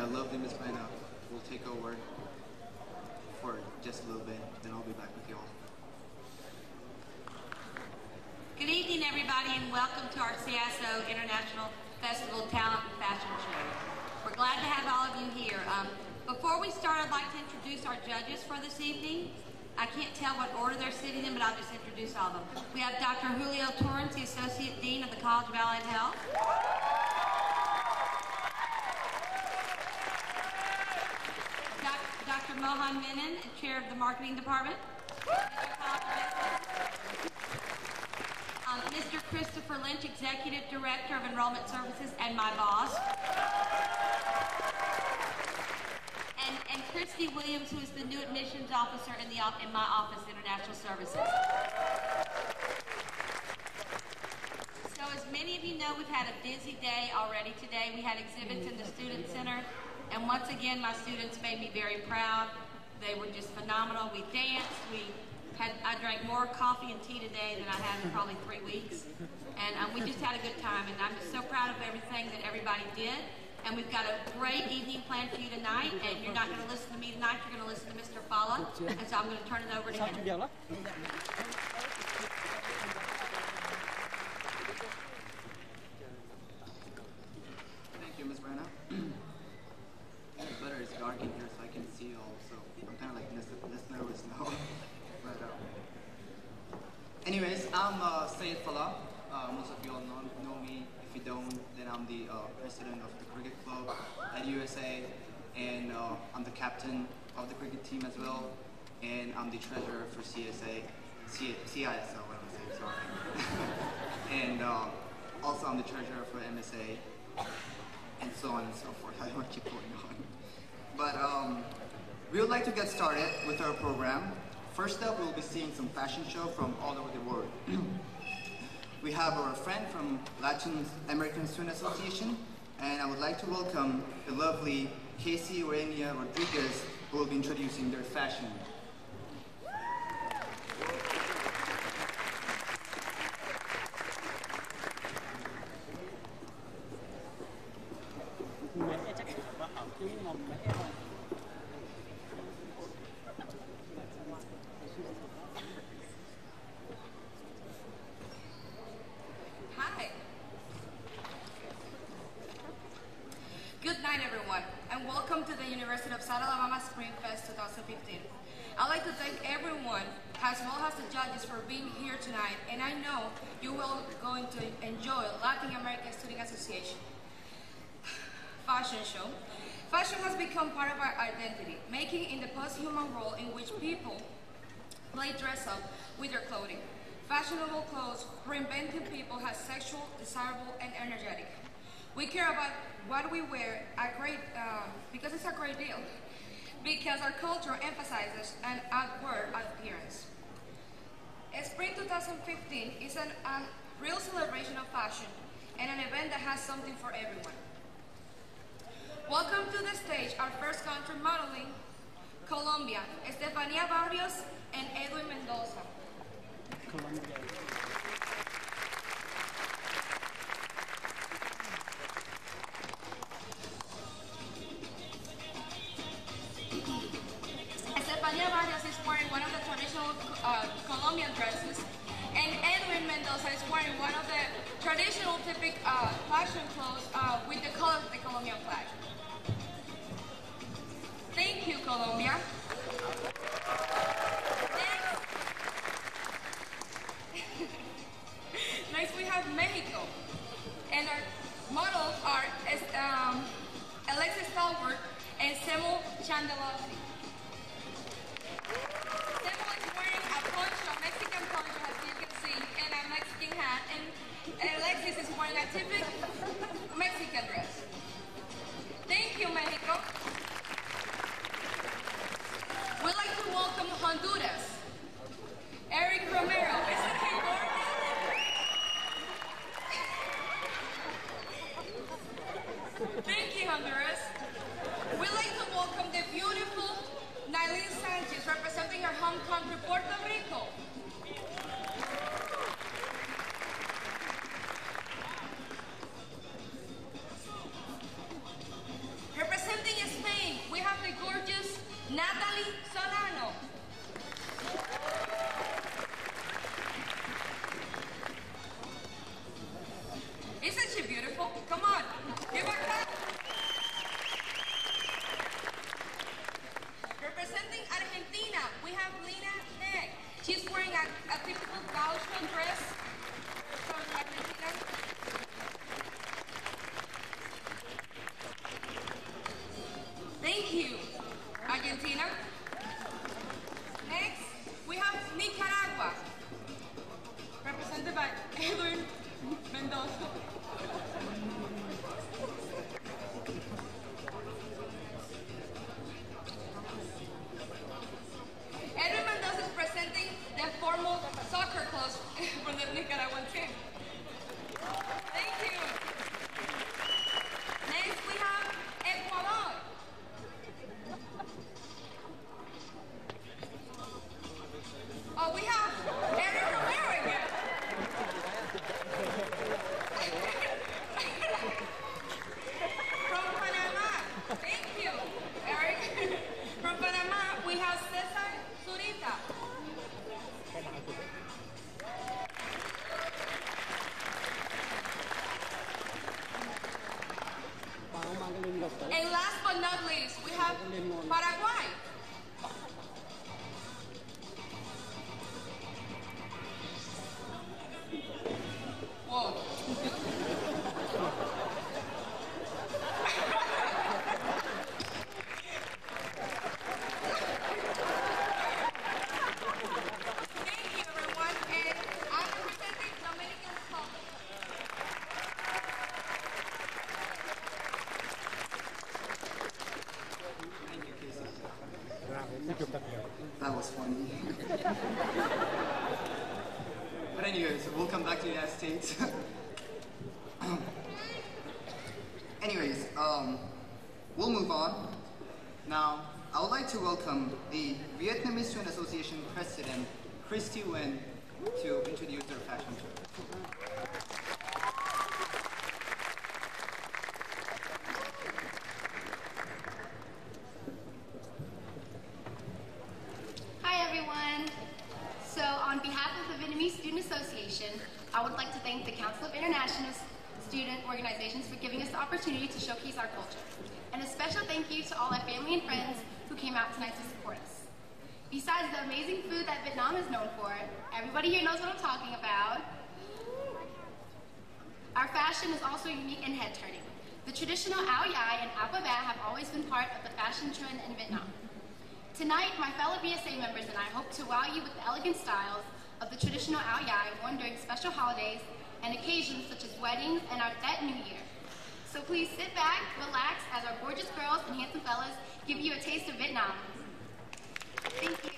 lovely Miss Brenna will take over for just a little bit, then I'll be back with you all. Good evening, everybody, and welcome to our CSO International Festival Talent and Fashion Show. We're glad to have all of you here. Before we start, I'd like to introduce our judges for this evening. I can't tell what order they're sitting in, but I'll just introduce all of them. We have Dr. Julio Torrance, the Associate Dean of the College of Allied Health. Dr. Mohan Menon, Chair of the Marketing Department. Mr. Christopher Lynch, Executive Director of Enrollment Services and my boss. And Christy Williams, who is the new admissions officer in my office, International Services. So as many of you know, we've had a busy day already today. We had exhibits in the Student Center, and once again, my students made me very proud. They were just phenomenal. We danced. I drank more coffee and tea today than I had in probably 3 weeks. And we just had a good time, and I'm just so proud of everything that everybody did. And we've got a great evening planned for you tonight, and you're not going to listen to me tonight, you're going to listen to Mr. Fala, and so I'm going to turn it over to him. Thank you, Ms. Brenna. It's better, it's dark in here so I can see you all, so I'm kind of like this nervous now. But, anyways, I'm Syed Fala. Most of you all know me. If you don't, then I'm the president of the cricket club at USA, and I'm the captain of the cricket team as well, and I'm the treasurer for CISO, what am I saying, sorry. And also I'm the treasurer for MSA, and so on and so forth. I don't want to keep going on. But we would like to get started with our program. First up, we'll be seeing some fashion show from all over the world. We have our friend from Latin American Student Association, and I would like to welcome the lovely Casey Urania Rodriguez, who will be introducing their fashion. Good night, everyone, and welcome to the University of South Alabama Spring Fest 2015. I'd like to thank everyone, as well as the judges, for being here tonight, and I know you will going to enjoy Latin American Student Association fashion show. Fashion has become part of our identity, making in the post-human role in which people play dress up with their clothing. Fashionable clothes reinventing people as sexual, desirable, and energetic. We care about what we wear because it's a great deal. Because our culture emphasizes an outward appearance. Spring 2015 is a real celebration of fashion and an event that has something for everyone. Welcome to the stage our first country modeling, Colombia, Estefania Barrios and Edwin Mendoza. Colombia. Estefania Barrios is wearing one of the traditional Colombian dresses, and Edwin Mendoza is wearing one of the traditional typical fashion clothes with the colors of the Colombian flag. Thank you, Colombia. Next we have Mexico, and our models are Alexis Stalwart and Semo Chandelossi. Semo is wearing a poncho, Mexican poncho, as you can see, and a Mexican hat, and Alexis is wearing a typical Mexican dress. Thank you, Mexico. We'd like to welcome Honduras. Eric Romero, isn't he gorgeous? Thank you, Honduras. We'd like to welcome the beautiful Nailin Sanchez, representing her home country, Puerto Rico. Representing Argentina. Next, we have Nicaragua, represented by Edwin Mendoza. Edwin Mendoza is presenting the formal soccer clothes from the Nicaraguan team. Thank you. Next, we have Ecuador. Oh, we have Eric Romero again. From Panama. Thank you, Eric. From Panama, we have Cesar Zurita. And last but not least, we have Paraguay. Whoa. Thank you, everyone. And I'm representing Dominican Republic. Thank you, Casey. That was funny. But anyways, we'll come back to the United States. Anyways, we'll move on. Now, I would like to welcome the Vietnamese Student Association President, Christy Nguyen, to introduce their fashion show. Hi everyone. So on behalf of the Vietnamese Student Association, I would like to thank the Council of International Student Organizations for giving us the opportunity to showcase our culture. And a special thank you to all our family and friends who came out tonight to support us. Besides the amazing food that Vietnam is known for, everybody here knows what I'm talking about. Our fashion is also unique and head-turning. The traditional Ao Dai and Áo Bà Vạt have always been part of the fashion trend in Vietnam. Tonight, my fellow BSA members and I hope to wow you with the elegant styles of the traditional Ao Dai worn during special holidays and occasions such as weddings and our Tet New Year. So please sit back, relax, as our gorgeous girls and handsome fellas give you a taste of Vietnam. Thank you.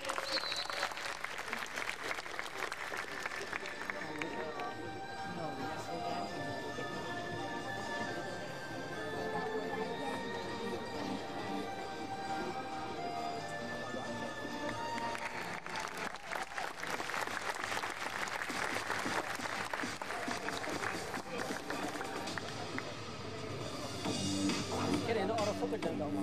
Cái này nó auto focus lên đầu mà.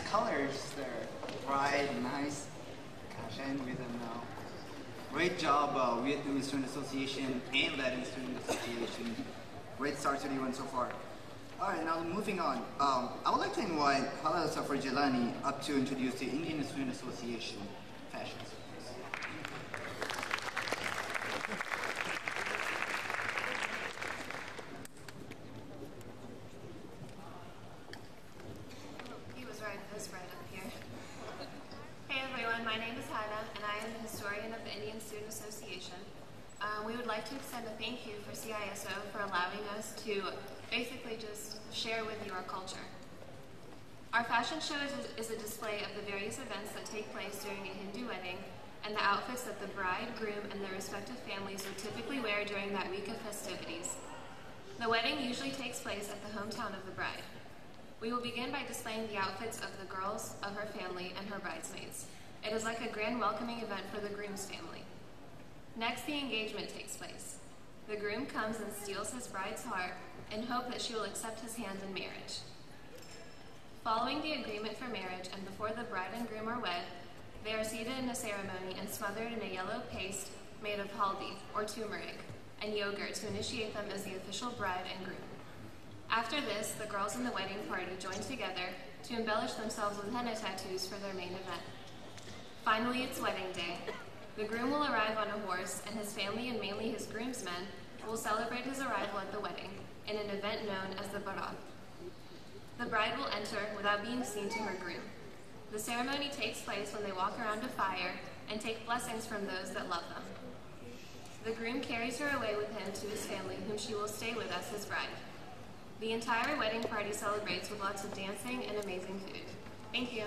colors. They're bright, nice. Gosh, I envy them now. Great job, Vietnamese Student Association and Latin Student Association. Great start to the event so far. Alright, now moving on. I would like to invite Hala Safar Jelani up to introduce the Indian Student Association fashion. He was right up here. Hey everyone, my name is Hannah, and I am the historian of the Indian Student Association. We would like to extend a thank you for CISO for allowing us to basically just share with you our culture. Our fashion show is a display of the various events that take place during a Hindu wedding and the outfits that the bride, groom, and their respective families would typically wear during that week of festivities. The wedding usually takes place at the hometown of the bride. We will begin by displaying the outfits of the girls of her family and her bridesmaids. It is like a grand welcoming event for the groom's family. Next, the engagement takes place. The groom comes and steals his bride's heart in hope that she will accept his hand in marriage. Following the agreement for marriage and before the bride and groom are wed, they are seated in a ceremony and smothered in a yellow paste made of haldi, or turmeric, and yogurt to initiate them as the official bride and groom. After this, the girls in the wedding party join together to embellish themselves with henna tattoos for their main event. Finally, it's wedding day. The groom will arrive on a horse, and his family, and mainly his groomsmen, will celebrate his arrival at the wedding in an event known as the Barat. The bride will enter without being seen to her groom. The ceremony takes place when they walk around a fire and take blessings from those that love them. The groom carries her away with him to his family, whom she will stay with as his bride. The entire wedding party celebrates with lots of dancing and amazing food. Thank you.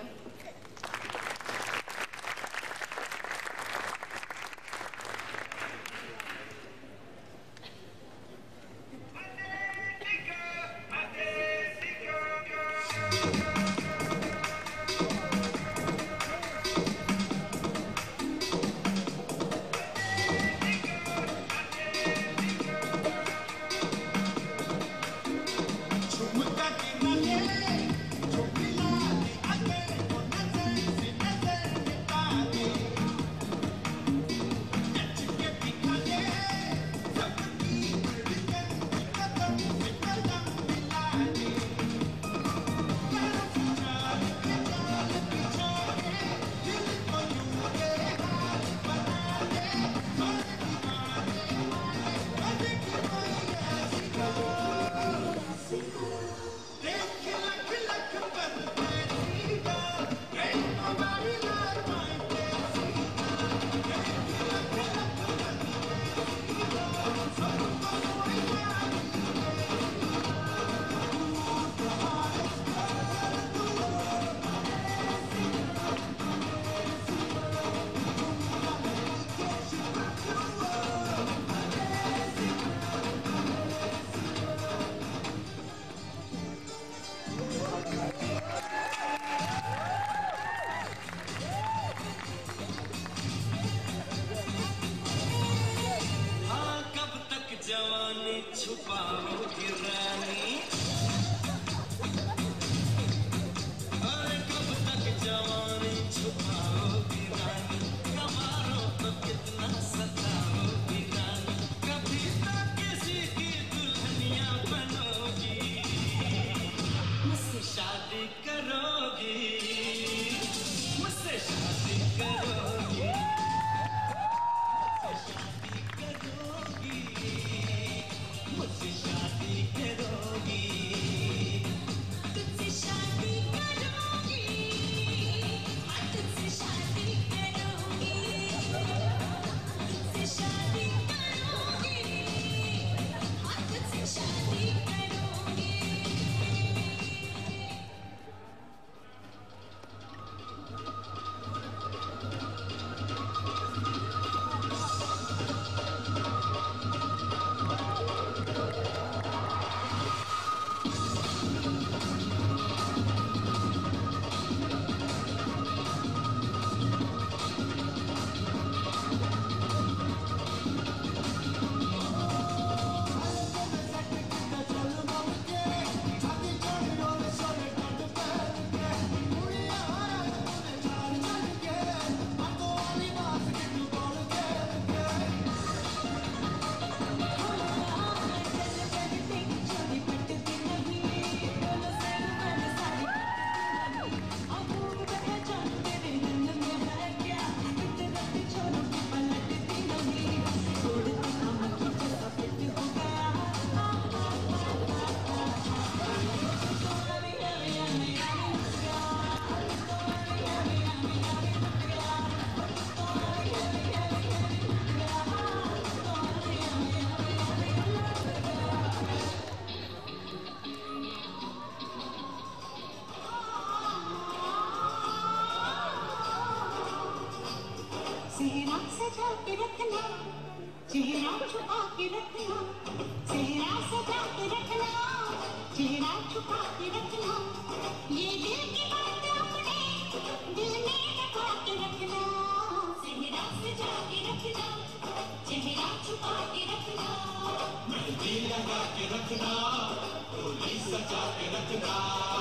सेहरा सजा के रखना, चेहरा छुपा के रखना, सेहरा सजा के रखना, चेहरा छुपा के रखना, ये दिल की बात अपने दिल में लगा के रखना, सेहरा सजा के रखना, चेहरा छुपा के रखना, मेहंदी लगा के रखना, डोली सजा के रखना।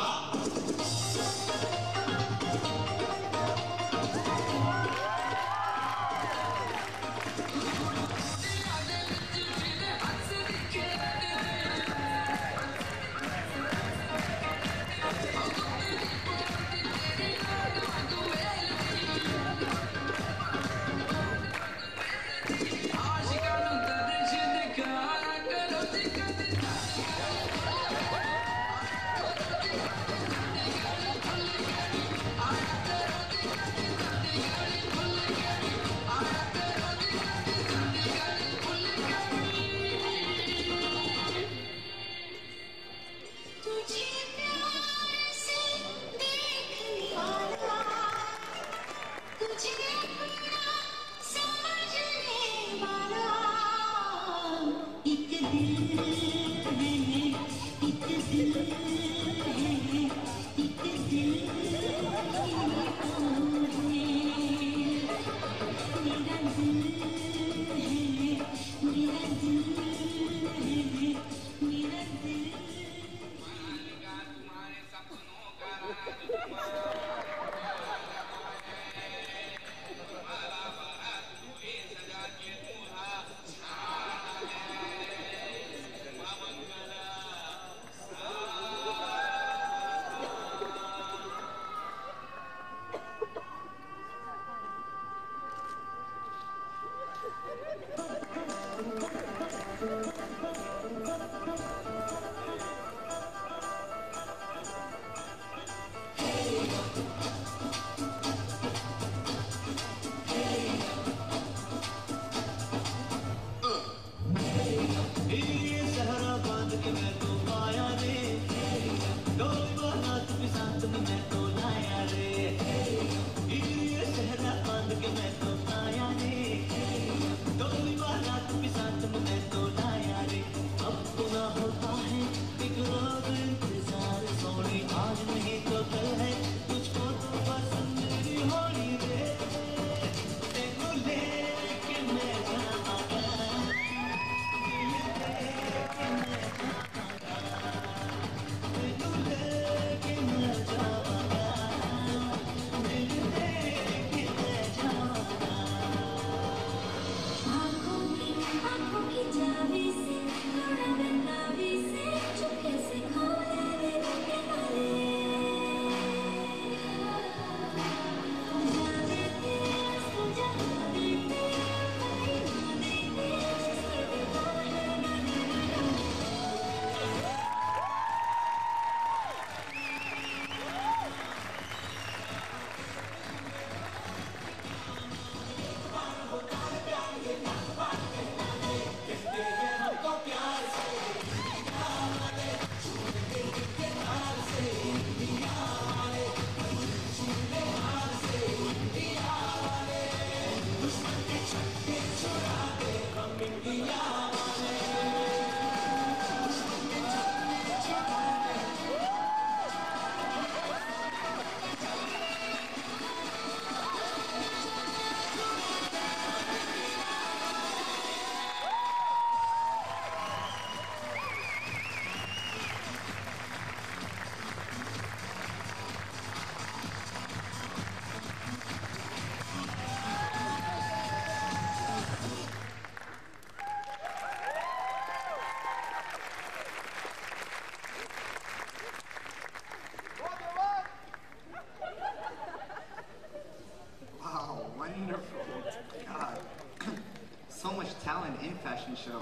So much talent in fashion show.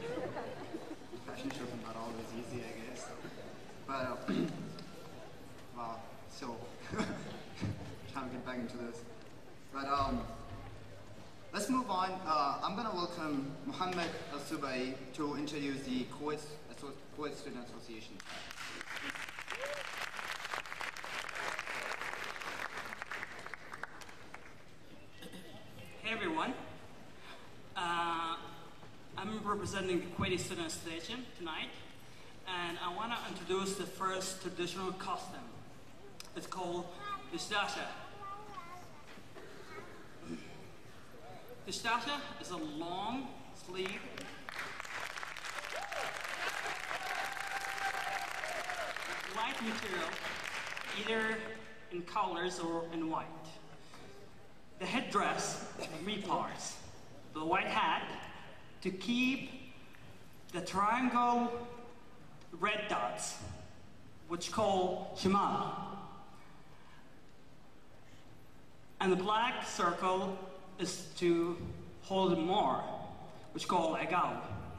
Fashion shows are not always easy, I guess. But, wow, so, trying to get back into this. But, let's move on. I'm gonna welcome Mohammed Al-Subai to introduce the Kuwait Student Association. Hey everyone. representing the Kuwaiti Student Association tonight, and I want to introduce the first traditional costume. It's called Dishdasha. Dishdasha is a long sleeve light material, either in colors or in white. The headdress, three parts. The white hat to keep the triangle red dots, which call Shemal. And the black circle is to hold more, which call Agal.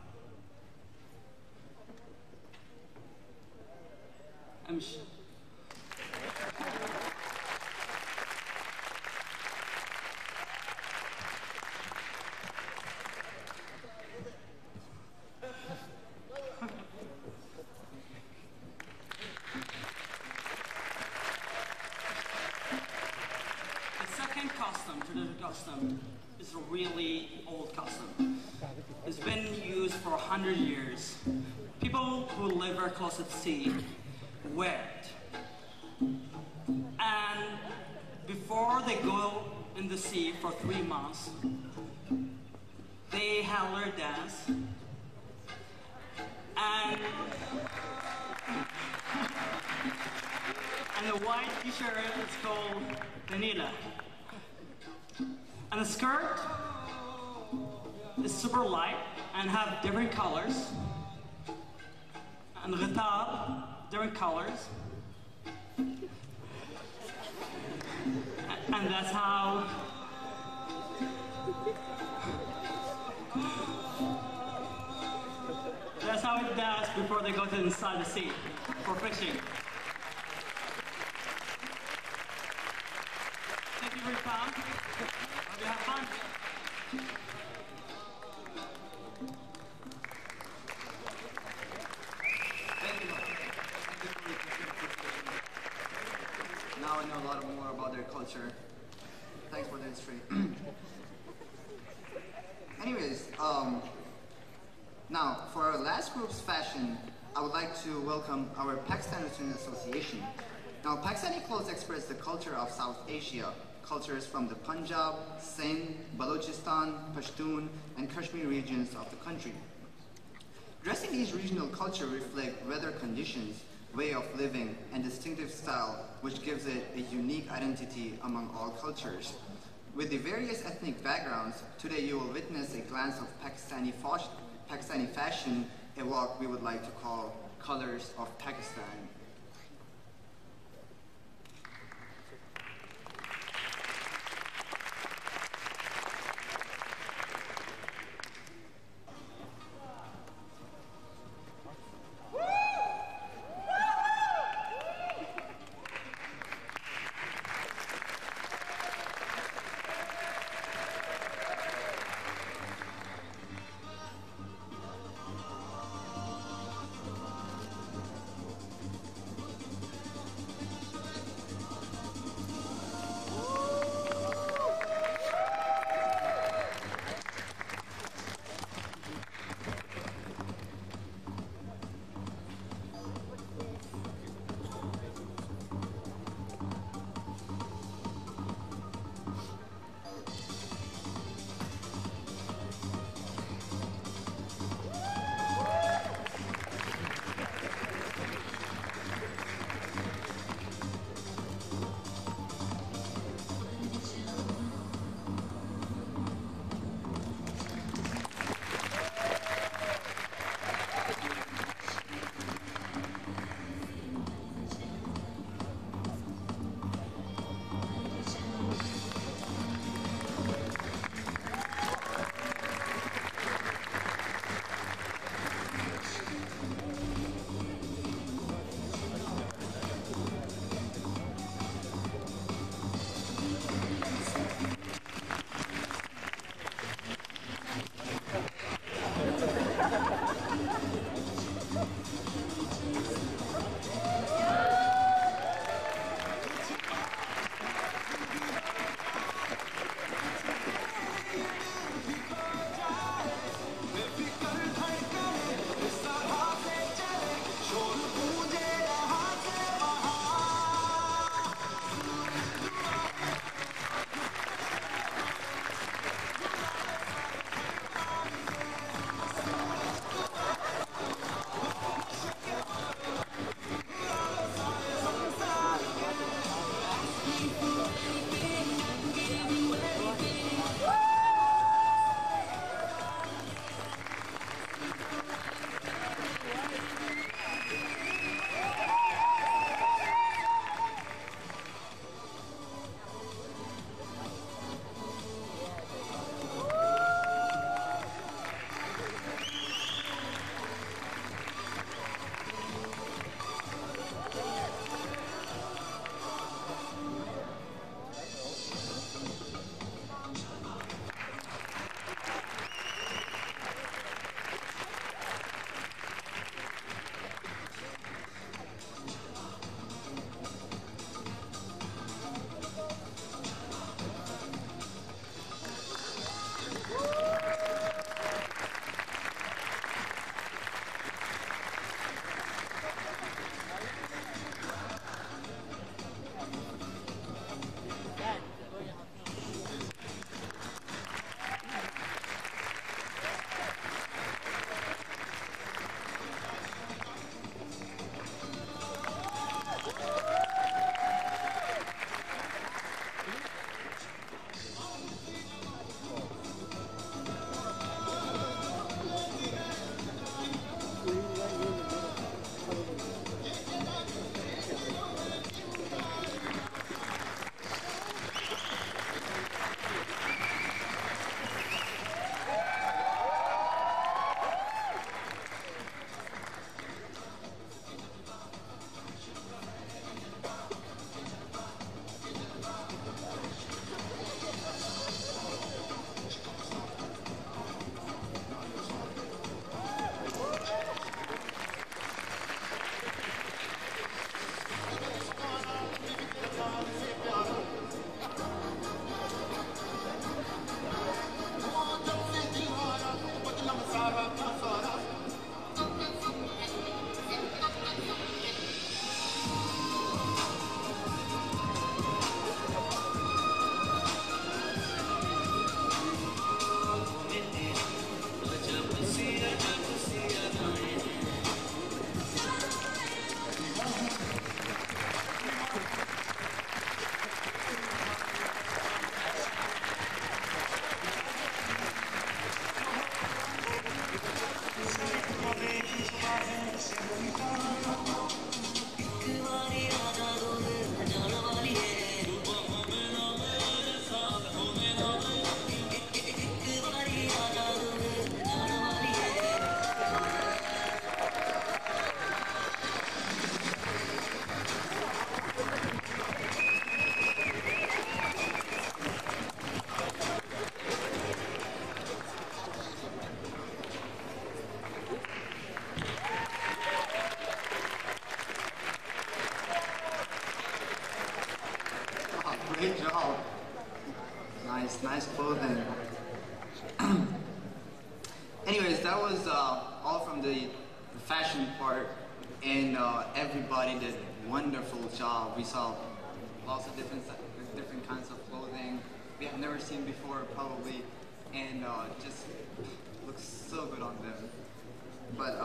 Traditional custom is a really old custom. It's been used for 100 years. People who live very close to the sea wear it. And before they go in the sea for 3 months, they have their dance. And the white t-shirt is called Vanilla. And the skirt is super light and have different colors. And the ghitab, different colors. And that's how it does before they go to inside the sea for fishing. Thank you for your time. Hope you have fun. Thank you. Now I know a lot more about their culture. Thanks for the history. Anyways, now for our last group's fashion, I would like to welcome our Pakistani Student Association. Now, Pakistani clothes express the culture of South Asia. Cultures from the Punjab, Sindh, Balochistan, Pashtun, and Kashmir regions of the country. Dressing these regional culture reflect weather conditions, way of living, and distinctive style, which gives it a unique identity among all cultures. With the various ethnic backgrounds, today you will witness a glance of Pakistani fashion, a walk we would like to call Colors of Pakistan. Great job. Nice clothing. Anyways, that was all from the fashion part, and everybody did a wonderful job. We saw lots of different kinds of clothing we have never seen before, probably, and just looks so good on them. But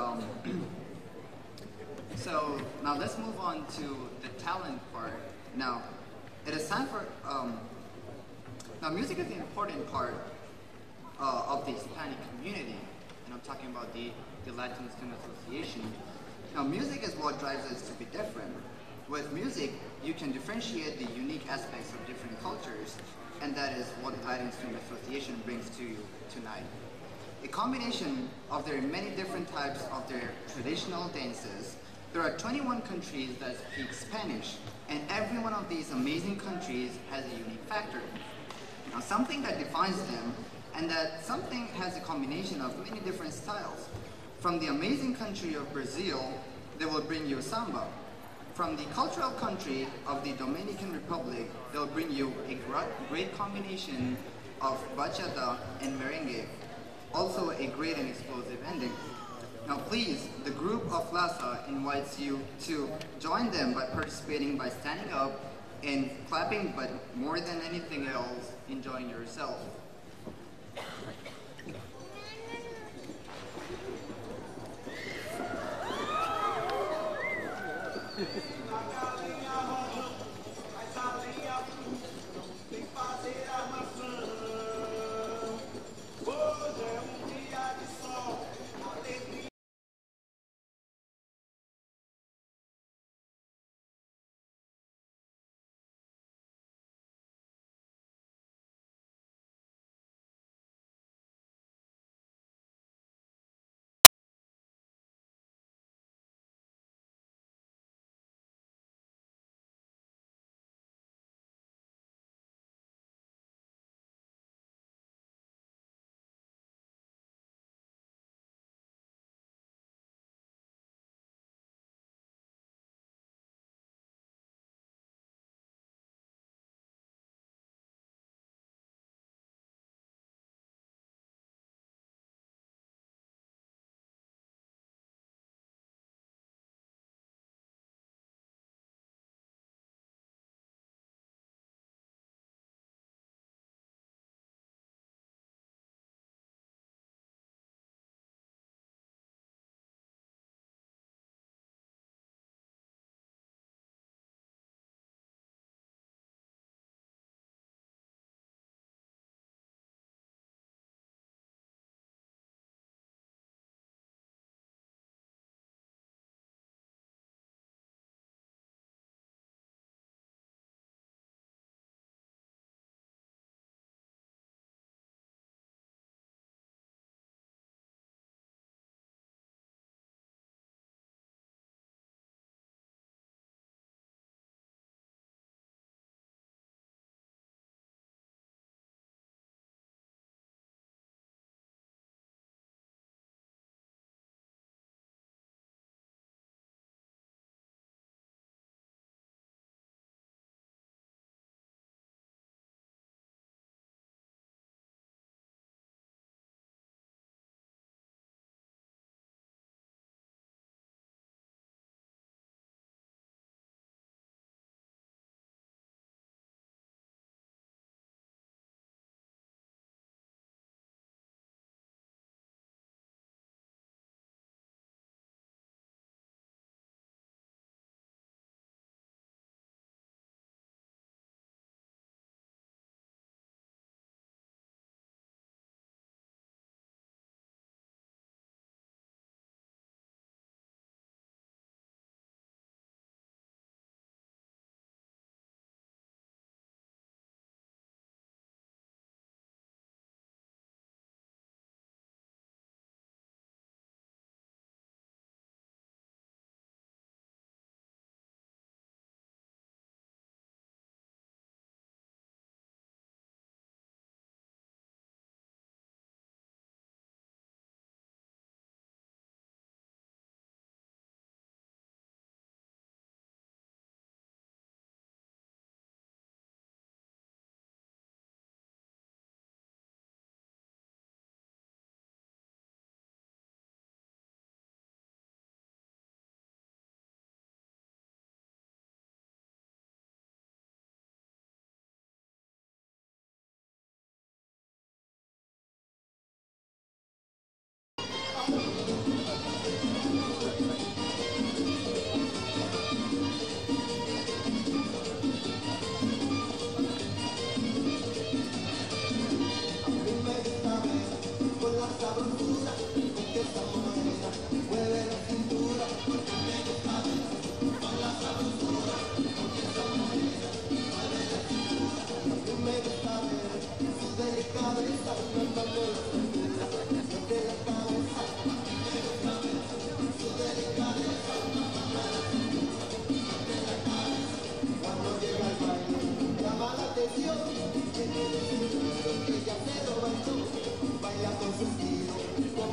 so now let's move on to the talent part. Now, it is time for now music is an important part of the Hispanic community, and I'm talking about the Latin Student Association. Now, music is what drives us to be different. With music, you can differentiate the unique aspects of different cultures, and that is what the Latin Student Association brings to you tonight. A combination of their many different types of their traditional dances. There are 21 countries that speak Spanish, and every one of these amazing countries has a unique factor. Now, something that defines them, and that something has a combination of many different styles. From the amazing country of Brazil, they will bring you samba. From the cultural country of the Dominican Republic, they'll bring you a great combination of bachata and merengue. Also a great and explosive ending. Now please, the group of LASA invites you to join them by participating by standing up and clapping, but more than anything else, enjoying yourself.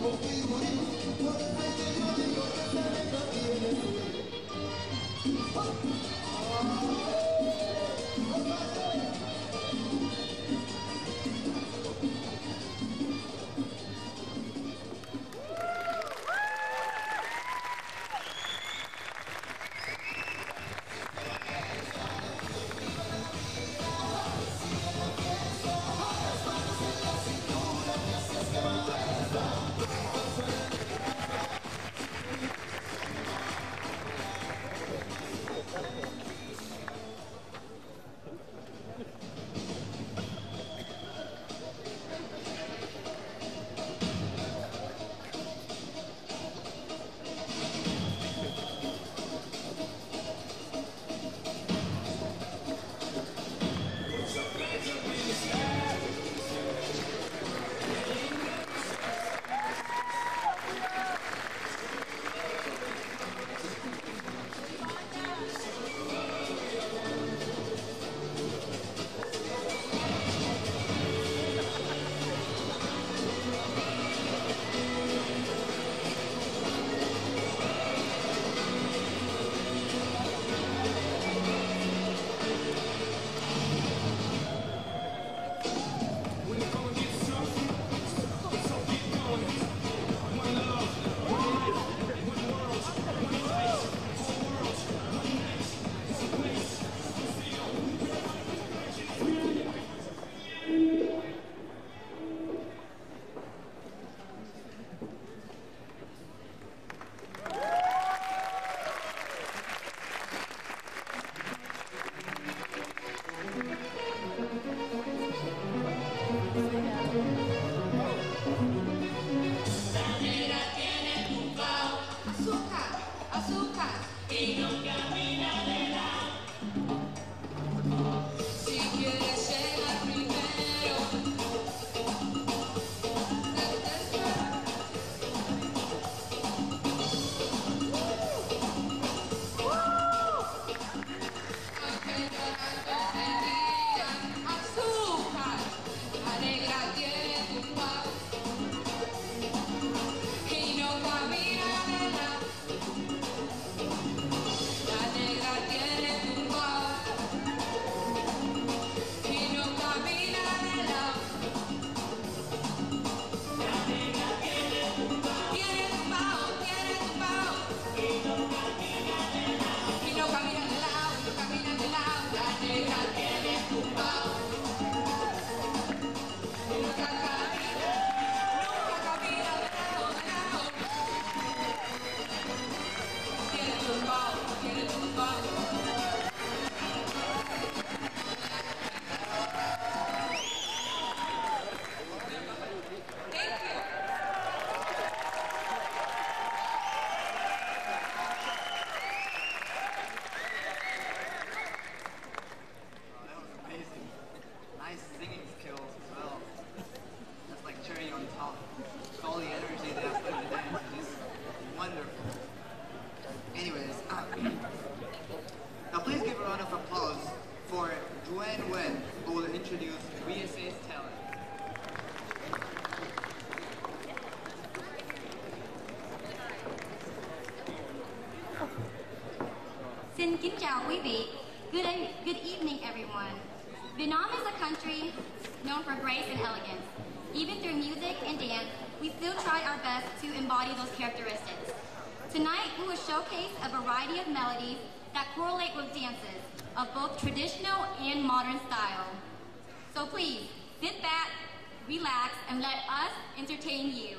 Xin kính chào quý vị. Good evening, everyone. Vietnam is a country known for grace and elegance. Even through music and dance, we still try our best to embody those characteristics. Tonight, we will showcase a variety of melodies that correlate with dances of both traditional and modern style. So please, sit back, relax, and let us entertain you.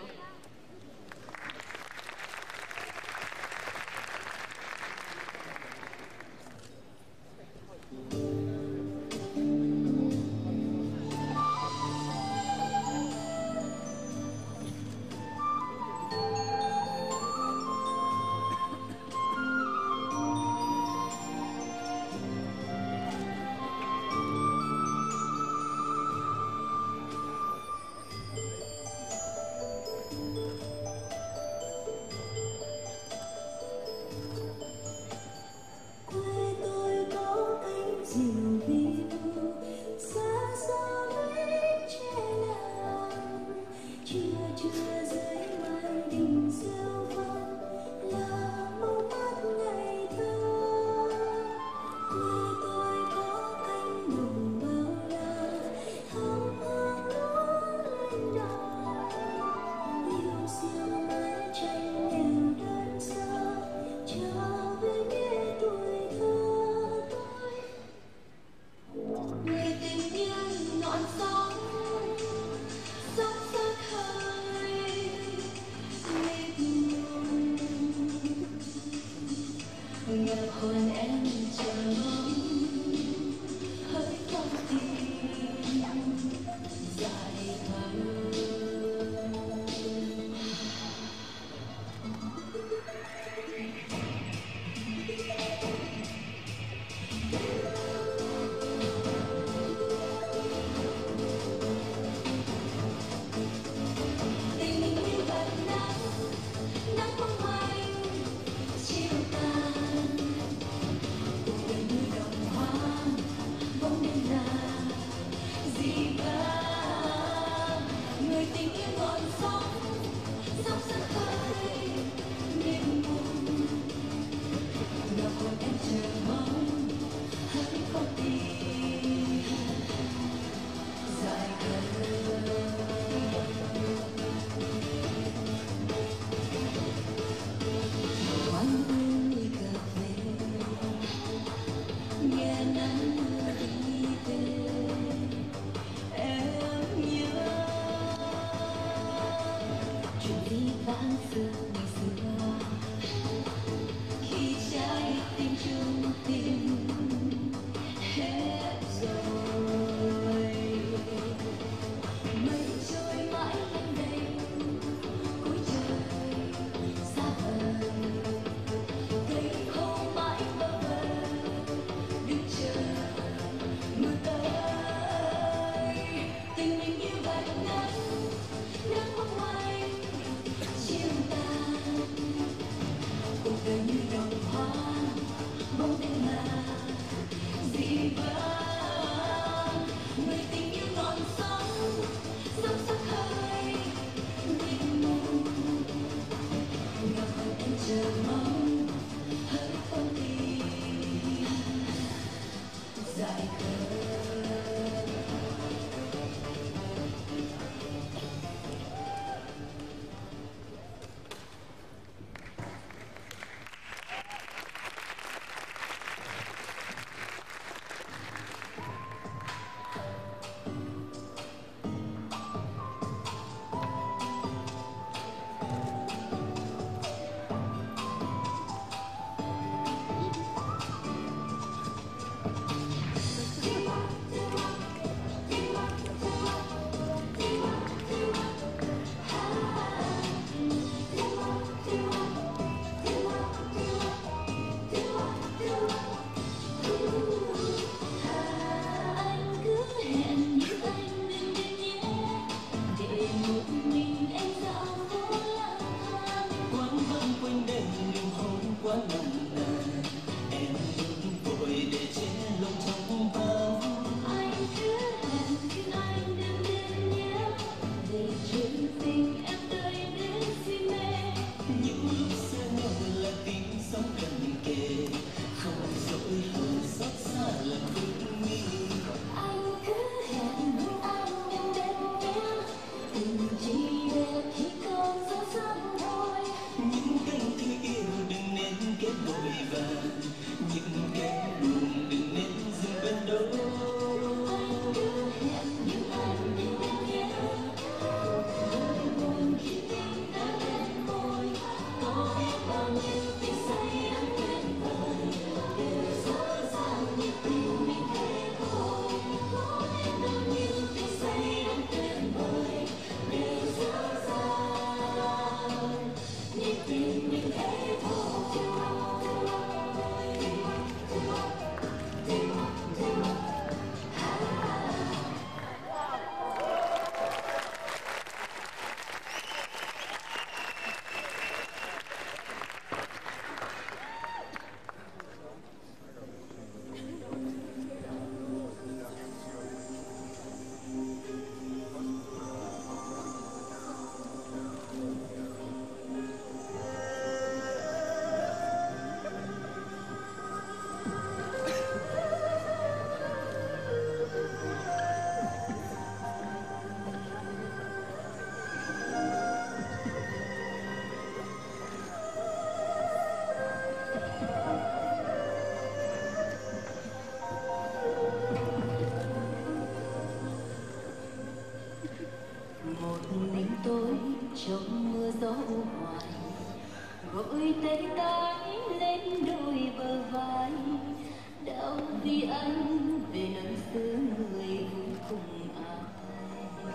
một mình tôi trong mưa gió hoài, gọi tay tái lên đôi bờ vai, đau vì anh về nơi xứ người vui cùng ai.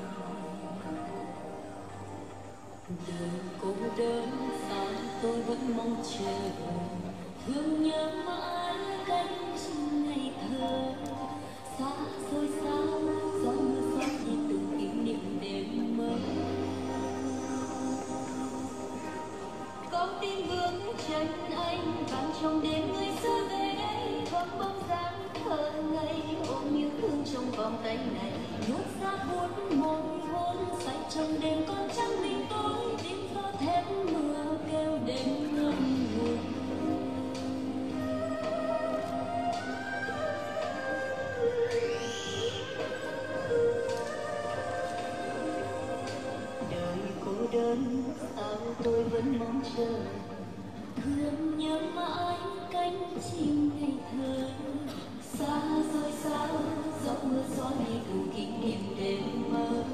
Đường cô đơn xa tôi vẫn mong chờ, thương nhớ mãi cánh chim ngày thơ. Xa xôi xa gió mưa xóa đi từng kỷ niệm đêm mơ. Con tim bước chân anh vang trong đêm người xưa về đây, thoáng bóng dáng thơ ngây ôm yêu thương trong vòng tay này. Nuốt ra buốt môi hôn say trong đêm con trăng mình tối, tiếng gió thét mưa kêu đêm ngâm ngùi. Đơn sao tôi vẫn mong chờ, thương nhớ mãi cánh chim ngày thơ. Xa rồi xa gió mưa xóa đi từng kỷ niệm đêm mơ.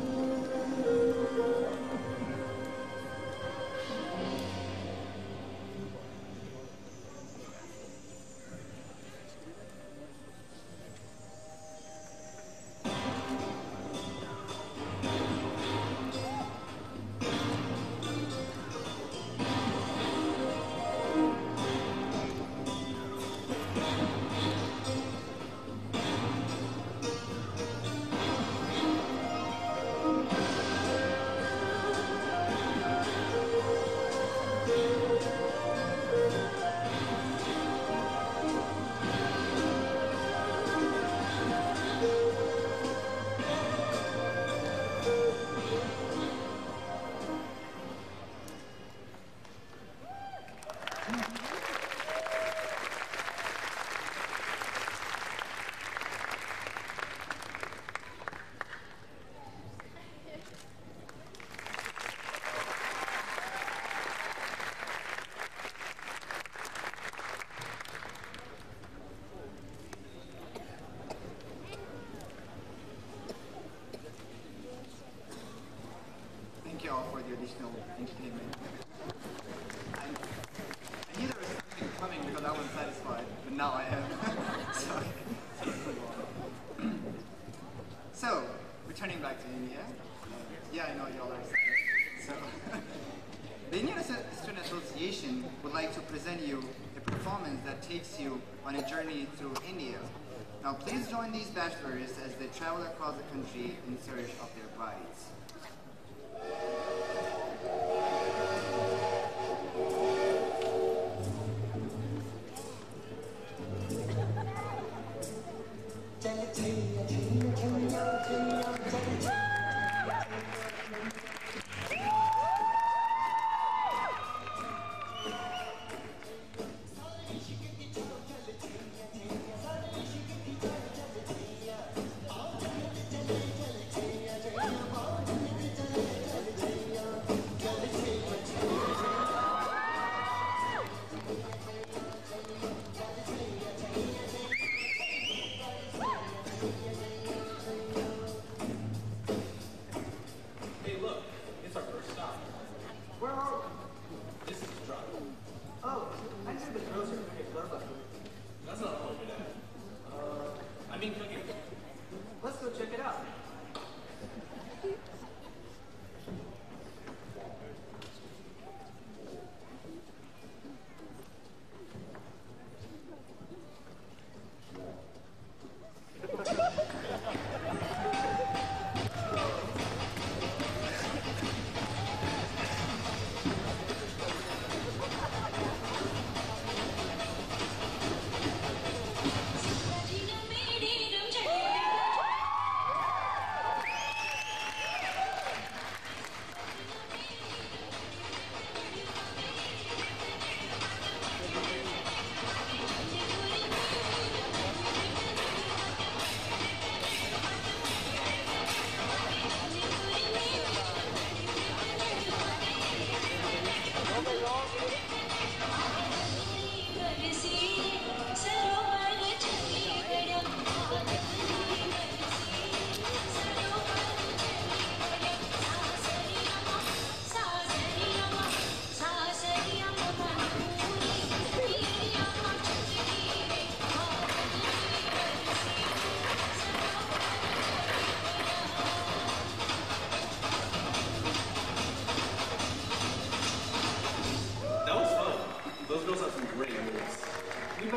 Thank you all for the additional entertainment. I knew there was something coming because I wasn't satisfied, but now I am. So, returning back to India. Yeah, I know you all are excited. So, the Indian Student Association would like to present you a performance that takes you on a journey through India. Now, please join these bachelors as they travel across the country in search of their brides.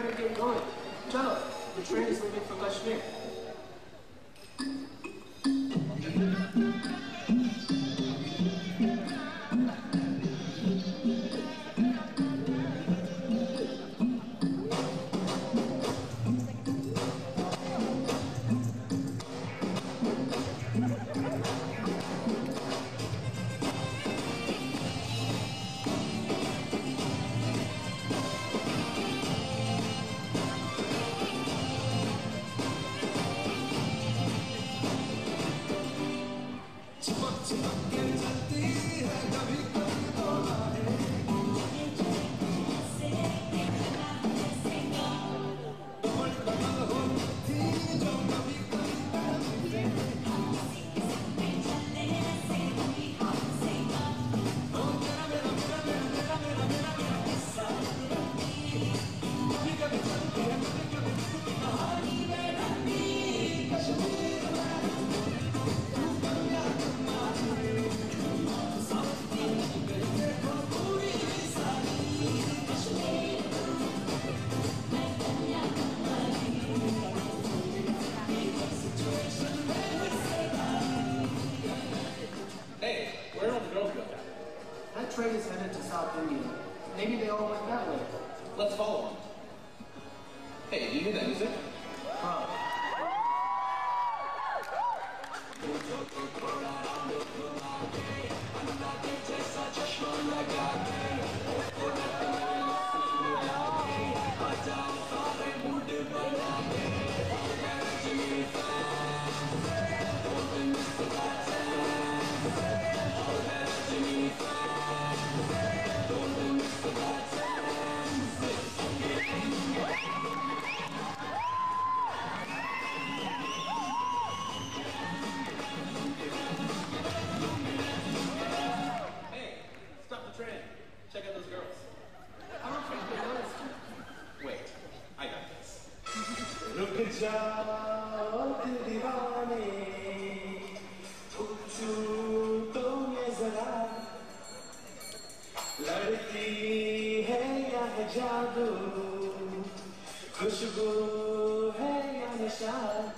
better get going. Joe, the train is leaving for Kashmir. That train is headed to South India. Maybe they all went that way. Let's follow them. Hey, do you hear that music? Check out those girls. I don't think they noticed you. Wait, I got this. रुक जाओ दिल दीवाने पूछूं तो ये जरा लड़की है या है जादू खुशबू है या नशा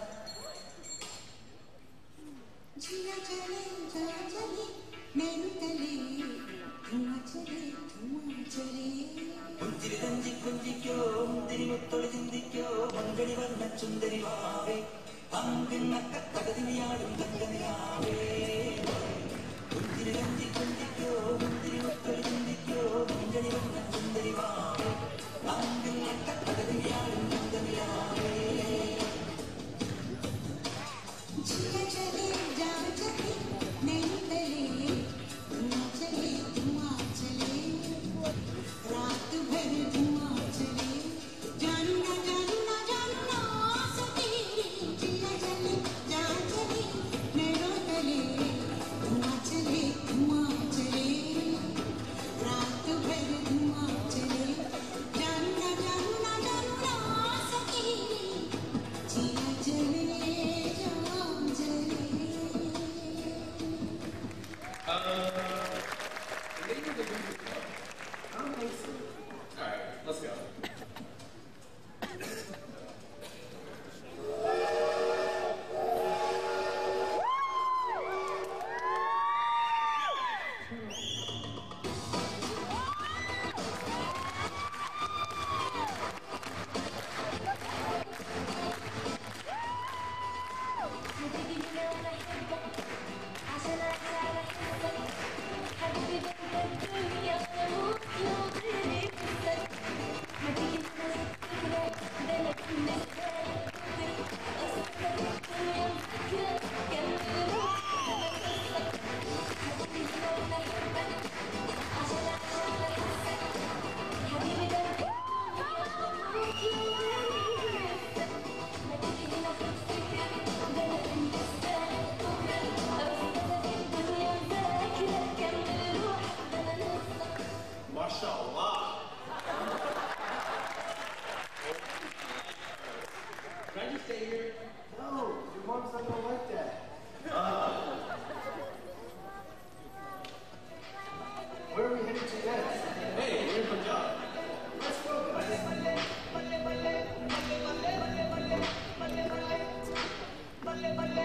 जिया चले जा चले नैन तले धुआं चले പുഞ്ചിരി തഞ്ചി കുഞ്ചിക്കോ മുന്തിരി മുത്തൊളി ചിന്തിക്കോ മങ്കടി വർണ്ണ ചുന്ദരി വാവേ പങ്കിന്നക്ക തകതിനിയാടും തങ്കനിയാവേ പുഞ്ചിരി തഞ്ചി കുഞ്ചിക്കോ മുന്തിരി മുത്തൊളി ചിന്തിക്കോ മങ്കടി വർണ്ണ ചുന്ദരി വാവേ പങ്കിന്നക്ക തകതിനിയാടും തങ്കനിയാവേ जिया चले जा चले नैन तले धुआं चले रात भर धुआं चले जानू ना सके जिया चले जा चले नैनों तले धुआं चले रात भर धुआं चले जानू ना सके जिया चले जा चले Maybe the music club. I don't think so. Alright, let's go.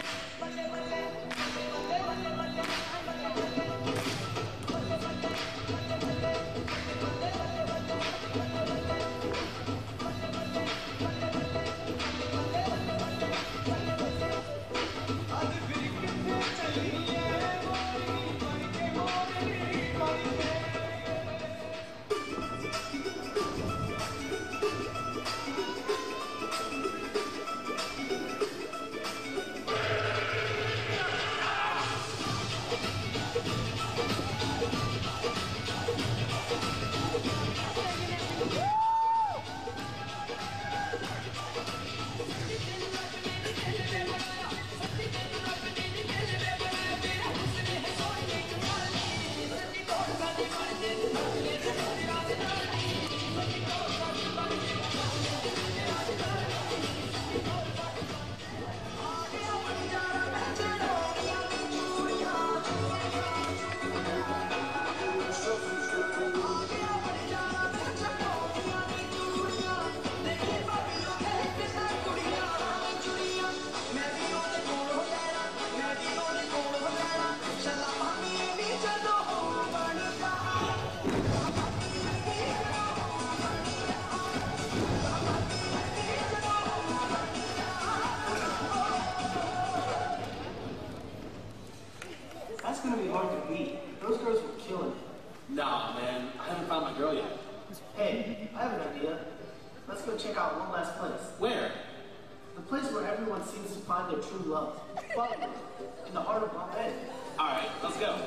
That's gonna be hard to beat. Those girls were killing it. Nah, man, I haven't found my girl yet. Hey, I have an idea. Let's go check out one last place. Where? The place where everyone seems to find their true love. Bollywood, in the heart of Bombay. All right, let's go.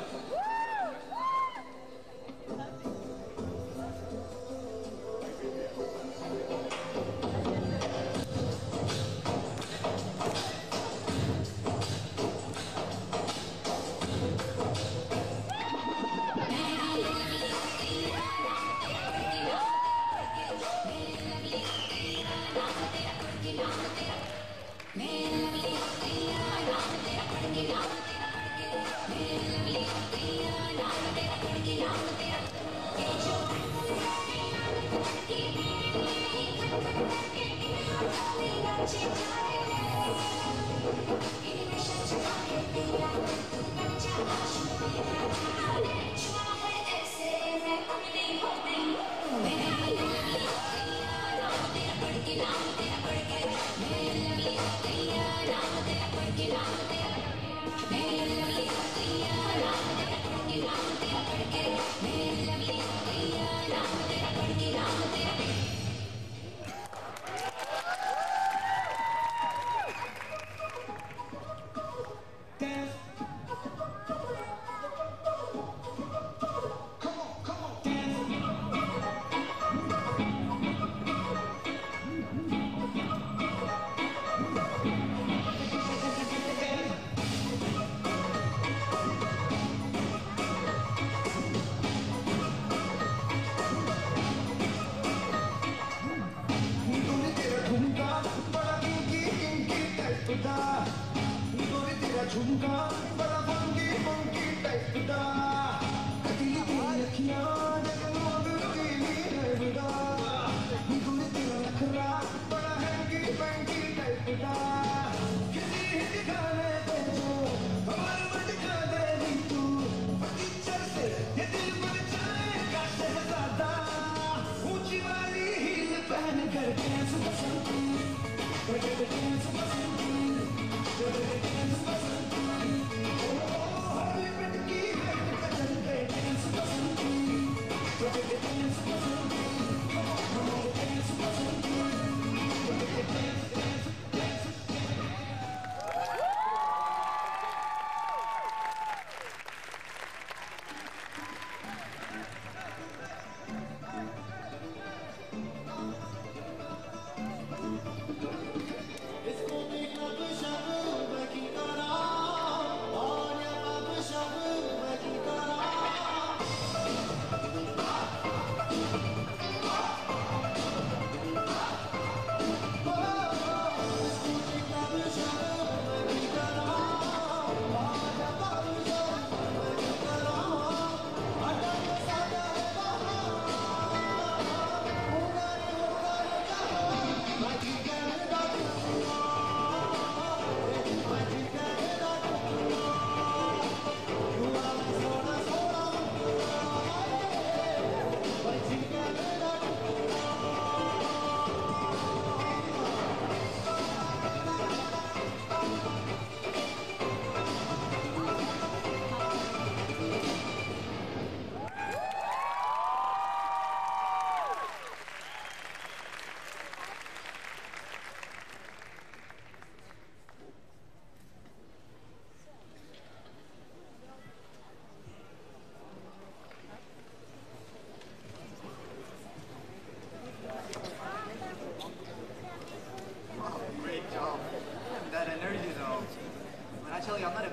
It's gonna be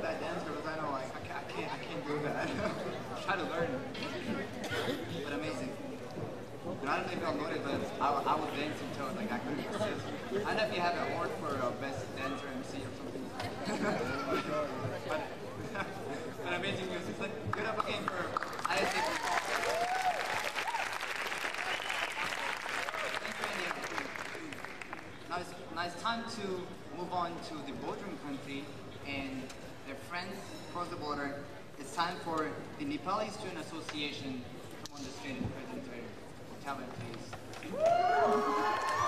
that dance because I know like I can't do that. Try to learn, but amazing. And I don't know if y'all noticed, but I was dancing too. Like I couldn't resist. I don't know if you have an award for best dancer MC or something. but amazing music. So good up again for ISA. Now it's time to move on to the boardroom country and their friends across the border. It's time for the Nepali Student Association to come on the stage and present their talent, please.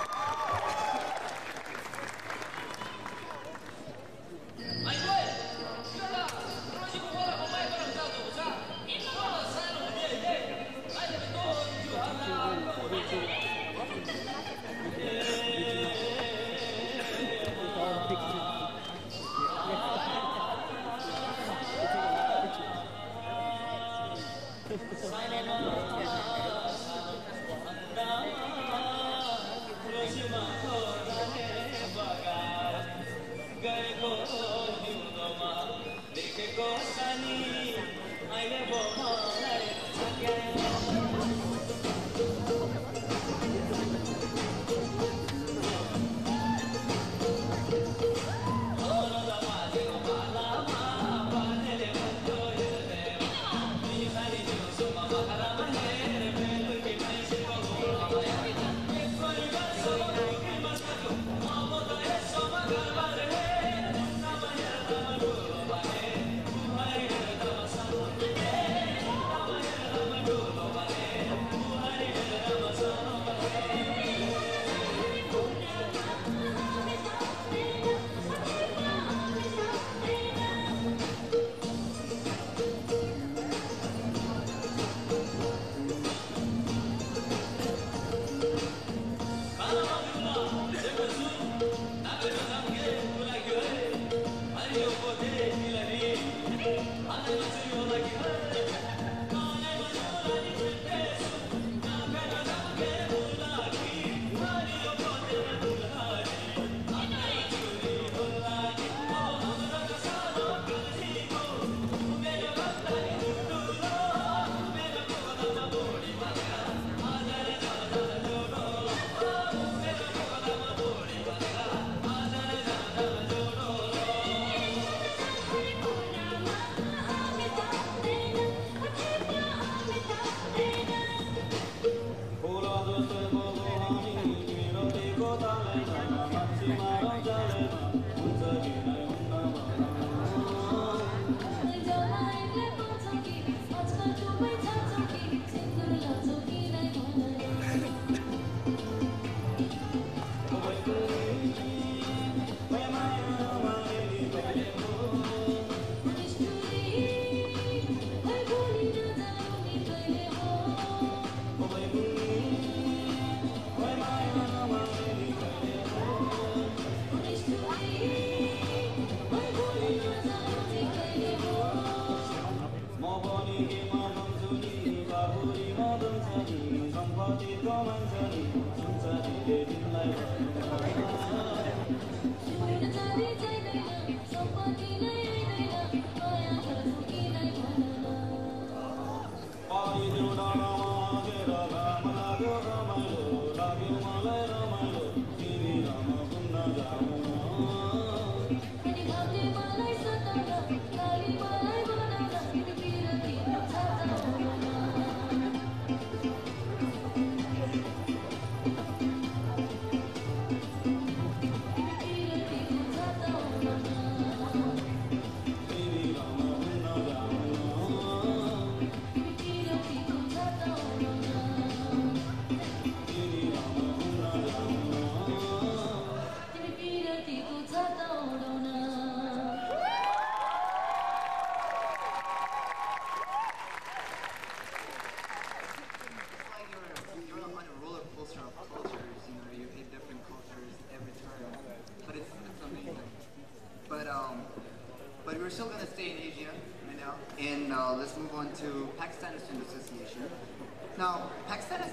But we're still going to stay in Asia right now, and let's move on to Pakistan Student Association. Now, Pakistan has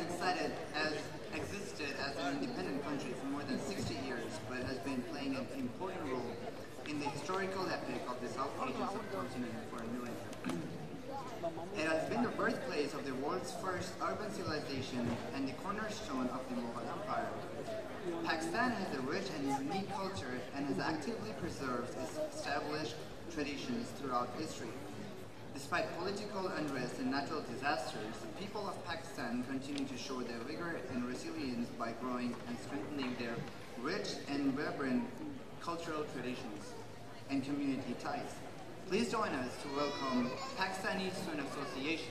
existed as an independent country for more than 60 years, but has been playing an important role in the historical epic of the South Asian subcontinent for a millennium. It has been the birthplace of the world's first urban civilization and the cornerstone of the Mughal Empire. Pakistan has a rich and unique culture and has actively preserved its established traditions throughout history. Despite political unrest and natural disasters, the people of Pakistan continue to show their vigor and resilience by growing and strengthening their rich and vibrant cultural traditions and community ties. Please join us to welcome Pakistani Student Association.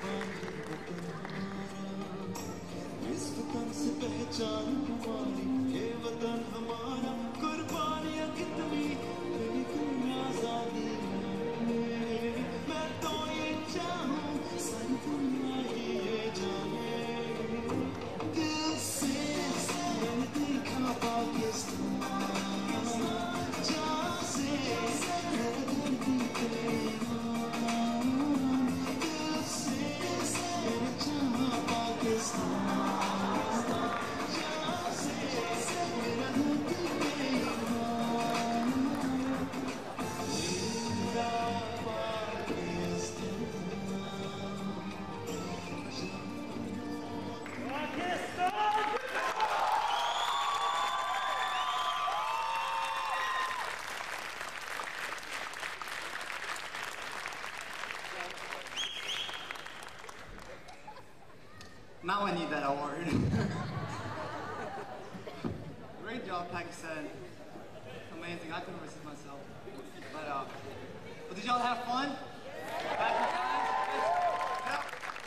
इस वतन से पहचान हमारी, ये वतन हमारा, कुर्बानियां कितनी लेकिन आजादी में। मैं तो ये चाहूं सारी दुनिया ही ये जाने, दिल से मैंने देखा पाकिस्तान, जहाँ से मेरा धरती पे ईमान, दिल से मैंने चाहा Pakistan. Now I need that award. Great job, Pakistan. Amazing. I couldn't resist myself. But did y'all have fun? Yeah.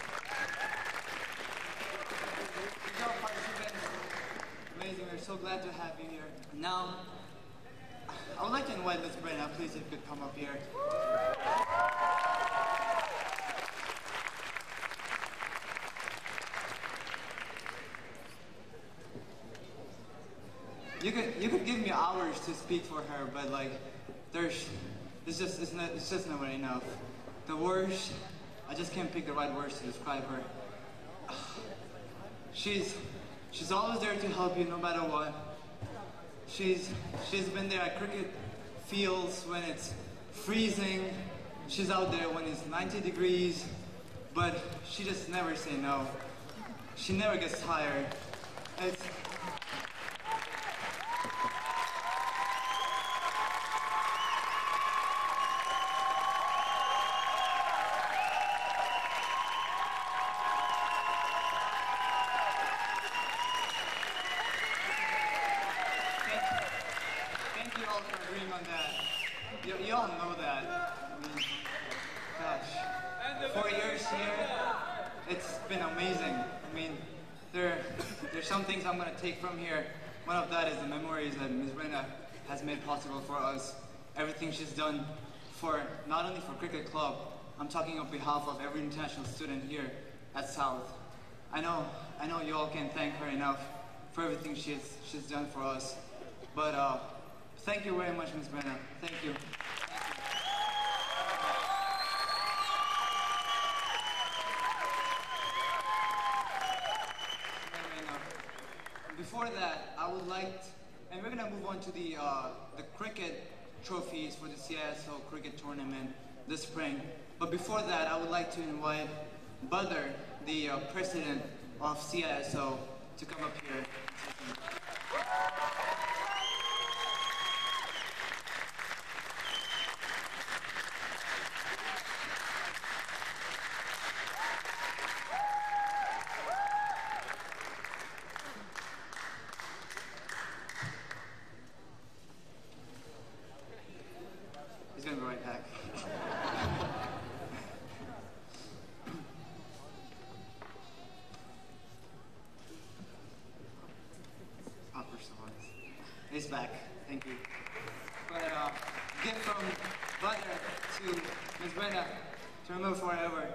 Good job, participants. Amazing. We're so glad to have you here. Now, I would like to invite Ms. Brenna. Please, if you could come up here. You could give me hours to speak for her, but like, it's just never enough. The words, I just can't pick the right words to describe her. She's always there to help you no matter what. She's been there at cricket fields when it's freezing. She's out there when it's 90 degrees, but she just never say no. She never gets tired. You all know that. I mean, gosh, 4 years here, it's been amazing. I mean, there's some things I'm going to take from here. One of that is the memories that Ms. Brenna has made possible for us. Everything she's done for, not only for Cricket Club, I'm talking on behalf of every international student here at South. I know you all can't thank her enough for everything she's done for us. But thank you very much, Ms. Brenna. Thank you. Before that, I would like, and we're gonna move on to the cricket trophies for the CISO cricket tournament this spring. But before that, I would like to invite Badr, the president of CISO, to come up here. He's gonna be right back. Awkward songs. He's back. Thank you. But gift from Badr to Ms. Brenda to remove forever.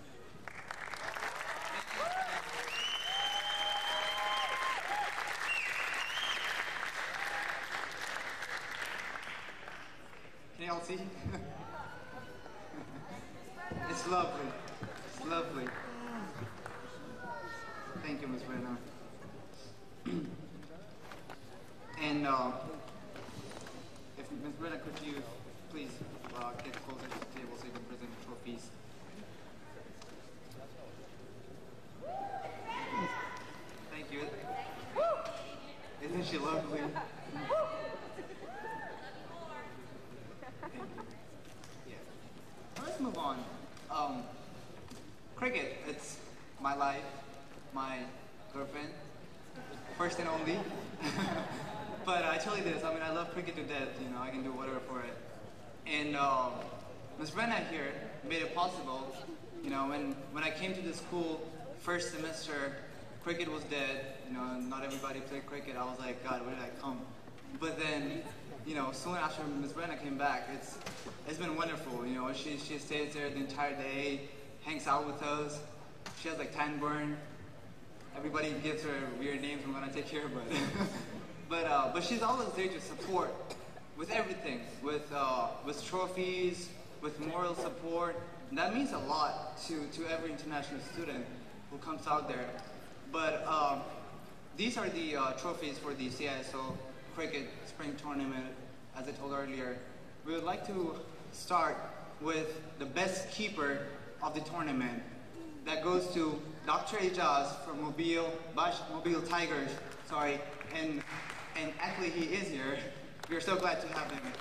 Can you all see? It's lovely. It's lovely. Thank you, Ms. Brenda. And if Ms. Brenda, could you please get closer to the table so you can present the trophies. Thank you. Isn't she lovely? Let's move on. Cricket, it's my life, my girlfriend, first and only. But I tell you this, I mean, I love cricket to death, you know, I can do whatever for it. And Ms. Brenna here made it possible You know, when I came to the school, first semester, cricket was dead. You know, not everybody played cricket. I was like, God, where did I come? But then, you know, soon after Ms. Brenna came back, it's been wonderful. You know, she stays there the entire day, hangs out with us. She has like tan burn. Everybody gives her weird names I'm gonna take care of, but she's always there to support with everything, with trophies, with moral support. And that means a lot to every international student who comes out there. But these are the trophies for the CISO Cricket Spring Tournament, as I told earlier. We would like to start with the best keeper of the tournament. That goes to Dr. Ijaz from Mobile Tigers, sorry, and actually he is here. We're so glad to have him.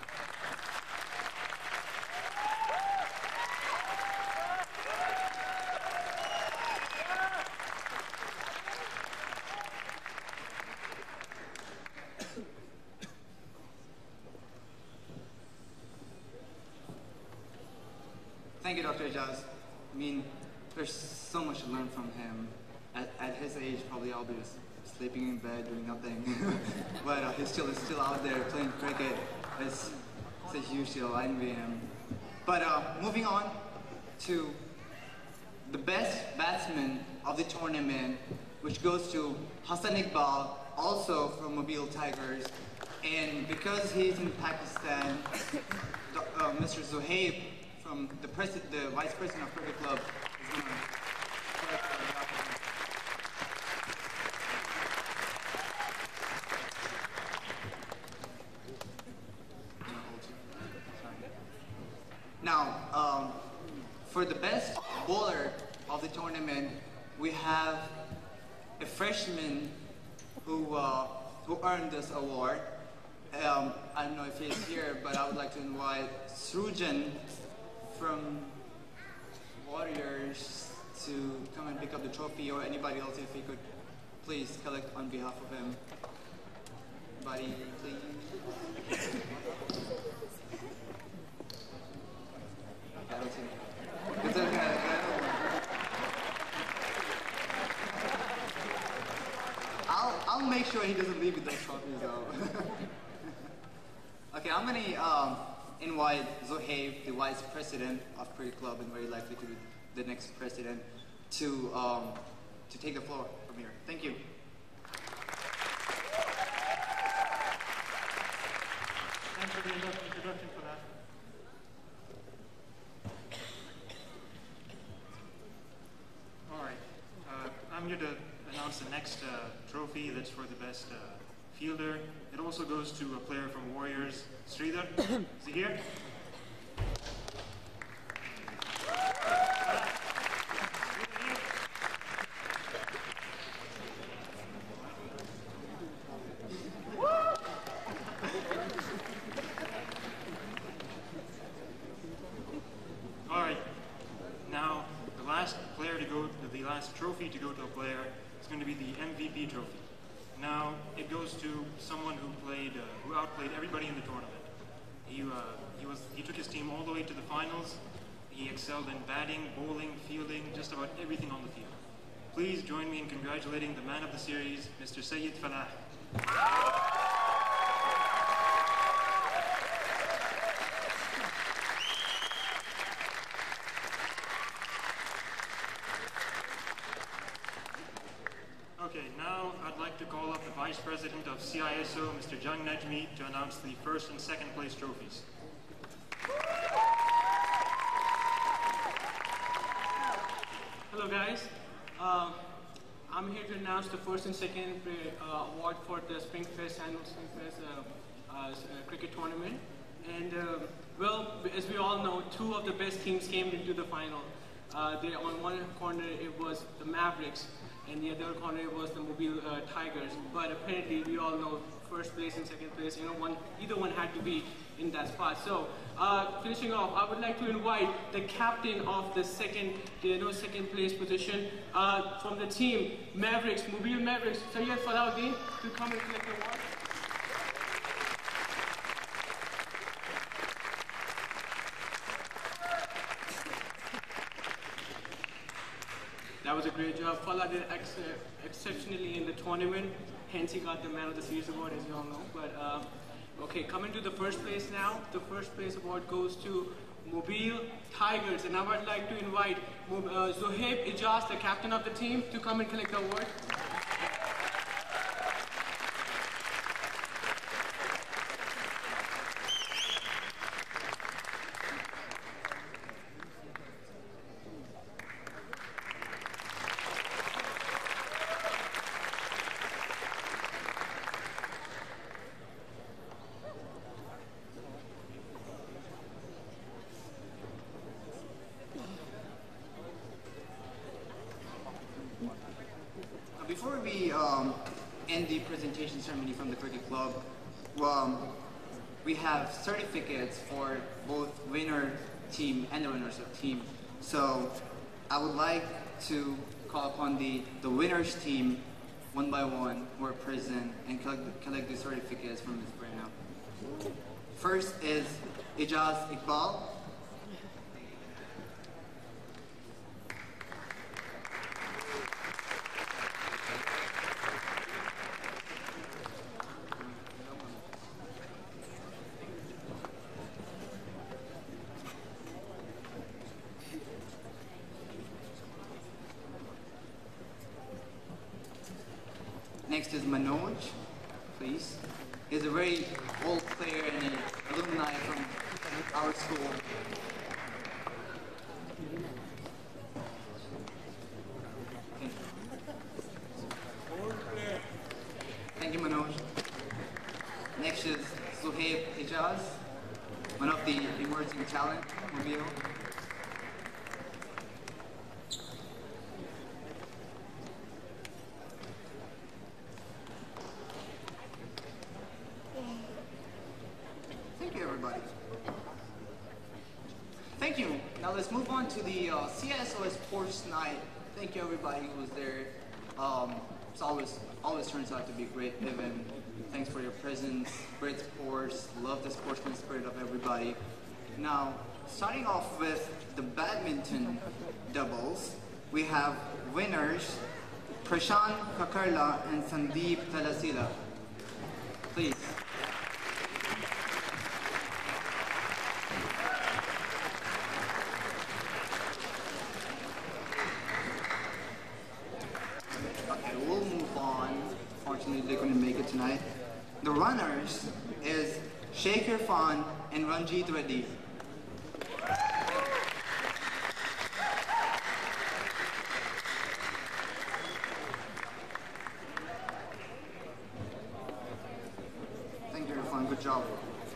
Thank you, Dr. Ijaz. I mean, there's so much to learn from him. At his age, probably I'll be just sleeping in bed, doing nothing. But he's still out there playing cricket. It's a huge deal. I envy him. But moving on to the best batsman of the tournament, which goes to Hassan Iqbal, also from Mobile Tigers. And because he's in Pakistan, Mr. Zohaib, from the vice president of Cricket Club, is going to Now, for the best bowler of the tournament, we have a freshman who earned this award. I don't know if he's here, but I would like to invite Srujan from Warriors to come and pick up the trophy, or anybody else if he could please collect on behalf of him. Buddy, please. I don't see him. It's okay. I'll make sure he doesn't leave with those trophies though. Okay, I'm gonna invite Zohaib, the vice president of Cricket Club and very likely to be the next president, to take the floor from here. Thank you. Thanks for the introduction for that. All right, I'm here to announce the next trophy that's for the best fielder. It also goes to a player from Warriors, Sridhar. Is he here? All right. Now, the last trophy to go to a player is going to be the MVP trophy. Now, it goes to someone who outplayed everybody in the tournament. He took his team all the way to the finals. He excelled in batting, bowling, fielding, just about everything on the field. Please join me in congratulating the man of the series, Mr. Sayyid Falah. Okay, now I'd like to call up the Vice President of CISO, Mr. Jung Najmi, to announce the first and second place trophies. Hello guys, I'm here to announce the first and second award for the Springfest annual Springfest cricket tournament. And well, as we all know, two of the best teams came into the final. On one corner it was the Mavericks, and the other corner it was the Mobile Tigers. But apparently we all know first place and second place, either one had to be in that spot. So finishing off, I would like to invite the captain of the second place position from the team Mavericks, Mobile Mavericks, Sayyid Falahuddin, to come and collect the award. was a great job. Fala did exceptionally in the tournament, hence he got the Man of the Series award, as you all know. But okay, coming to the first place now. The first place award goes to Mobile Tigers, and I would like to invite Zohaib Ijaz, the captain of the team, to come and collect the award. Before we end the presentation ceremony from the cricket club, we have certificates for both winner team and the runners-up team. So I would like to call upon the winners team one by one who are present and collect the certificates from Ms. Brenna. First is Ijaz Iqbal. Next is Manoj, please. He's a very old player and an alumni from our school. Thank you, Manoj. Next is Zohaib Ijaz, one of the emerging talent, Mobile. Thank you, everybody. Thank you. Now let's move on to the CSOS Sports Night. Thank you, everybody who was there. It's always turns out to be a great event. Thanks for your presence. Great sports. Love the sportsman spirit of everybody. Now, starting off with the badminton doubles, we have winners Prashant Kakarla and Sandeep Talasila. Please. Okay, we'll move on. Fortunately, they're going to make it tonight. The runners is Sheikh Irfan and Ranjit Reddy. Thank you, Irfan. Good job.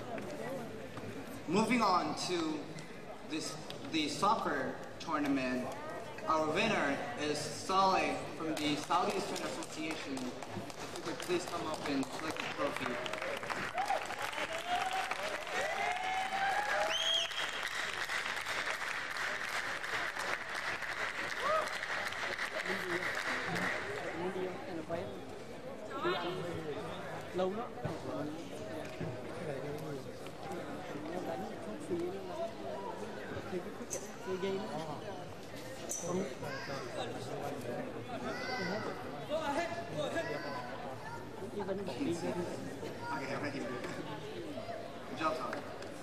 Moving on to the soccer tournament. Our winner is Saleh from the Southeastern Association. If you could please come up and collect the trophy. Okay, right here. Good job, Tom.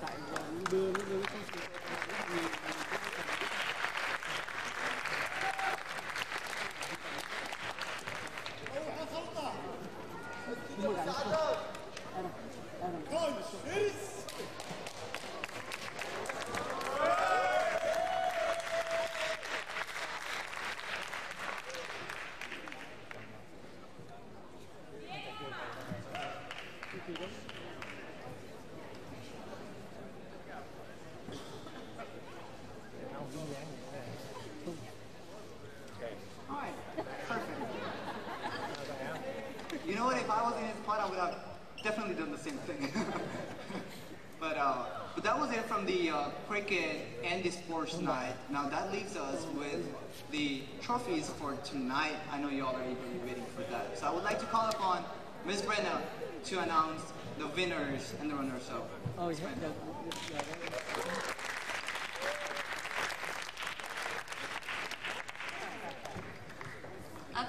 Alright, perfect. You know what, if I was in his spot, I would have definitely done the same thing. But that was it from the cricket and the sports night. Now that leaves us with the trophies for tonight. I know you all are eagerly waiting for that. So I would like to call upon Ms. Brenna to announce the winners and the runners-up. Oh, yeah.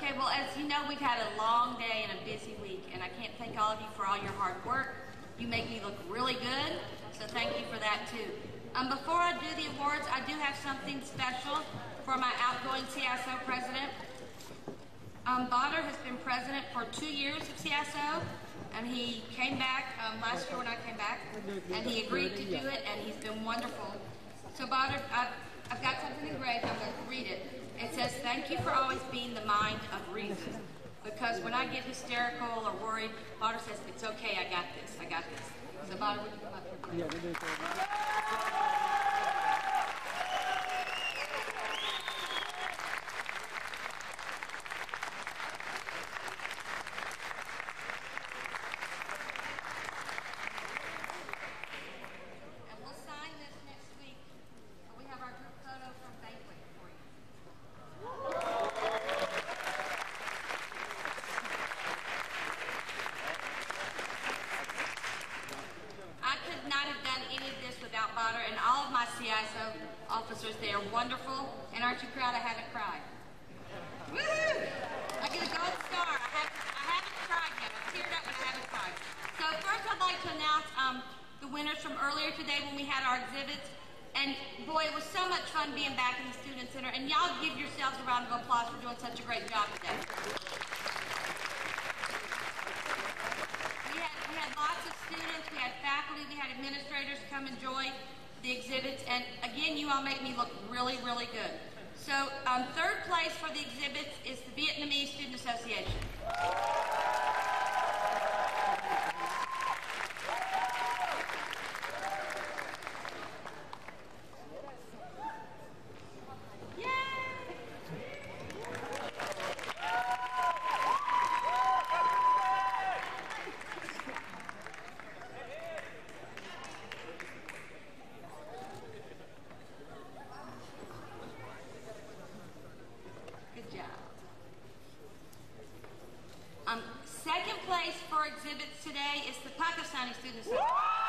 Okay, well, as you know, we've had a long day and a busy week, and I can't thank all of you for all your hard work. You make me look really good, so thank you for that, too. Before I do the awards, I do have something special for my outgoing CISO president. Botter has been president for 2 years of CISO, and he came back last year when I came back, and he agreed to do it, and he's been wonderful. So Botter, I've got something engraved. I'm going to read it. It says, "Thank you for always being the mind of reason." Because when I get hysterical or worried, Botter says, "It's okay, I got this, I got this." So Botter, would you come up here? And we'll sign this next week. We have our group photo from Banquet for you. I could not have done any of this without Botter and all of my CISO officers. They are wonderful. And aren't you proud I haven't cried? Woo! I get a gold star. I haven't cried yet. I've teared up, but I haven't cried. So first I'd like to announce the winners from earlier today when we had our exhibits. And boy, it was so much fun being back in the Student Center. And y'all give yourselves a round of applause for doing such a great job today. We had lots of students, we had faculty, we had administrators come enjoy the exhibits. And again, you all make me look really, really good. So third place for the exhibits is the Vietnamese Student Association. Good job. Second place for exhibits today is the Pakistani Student Association.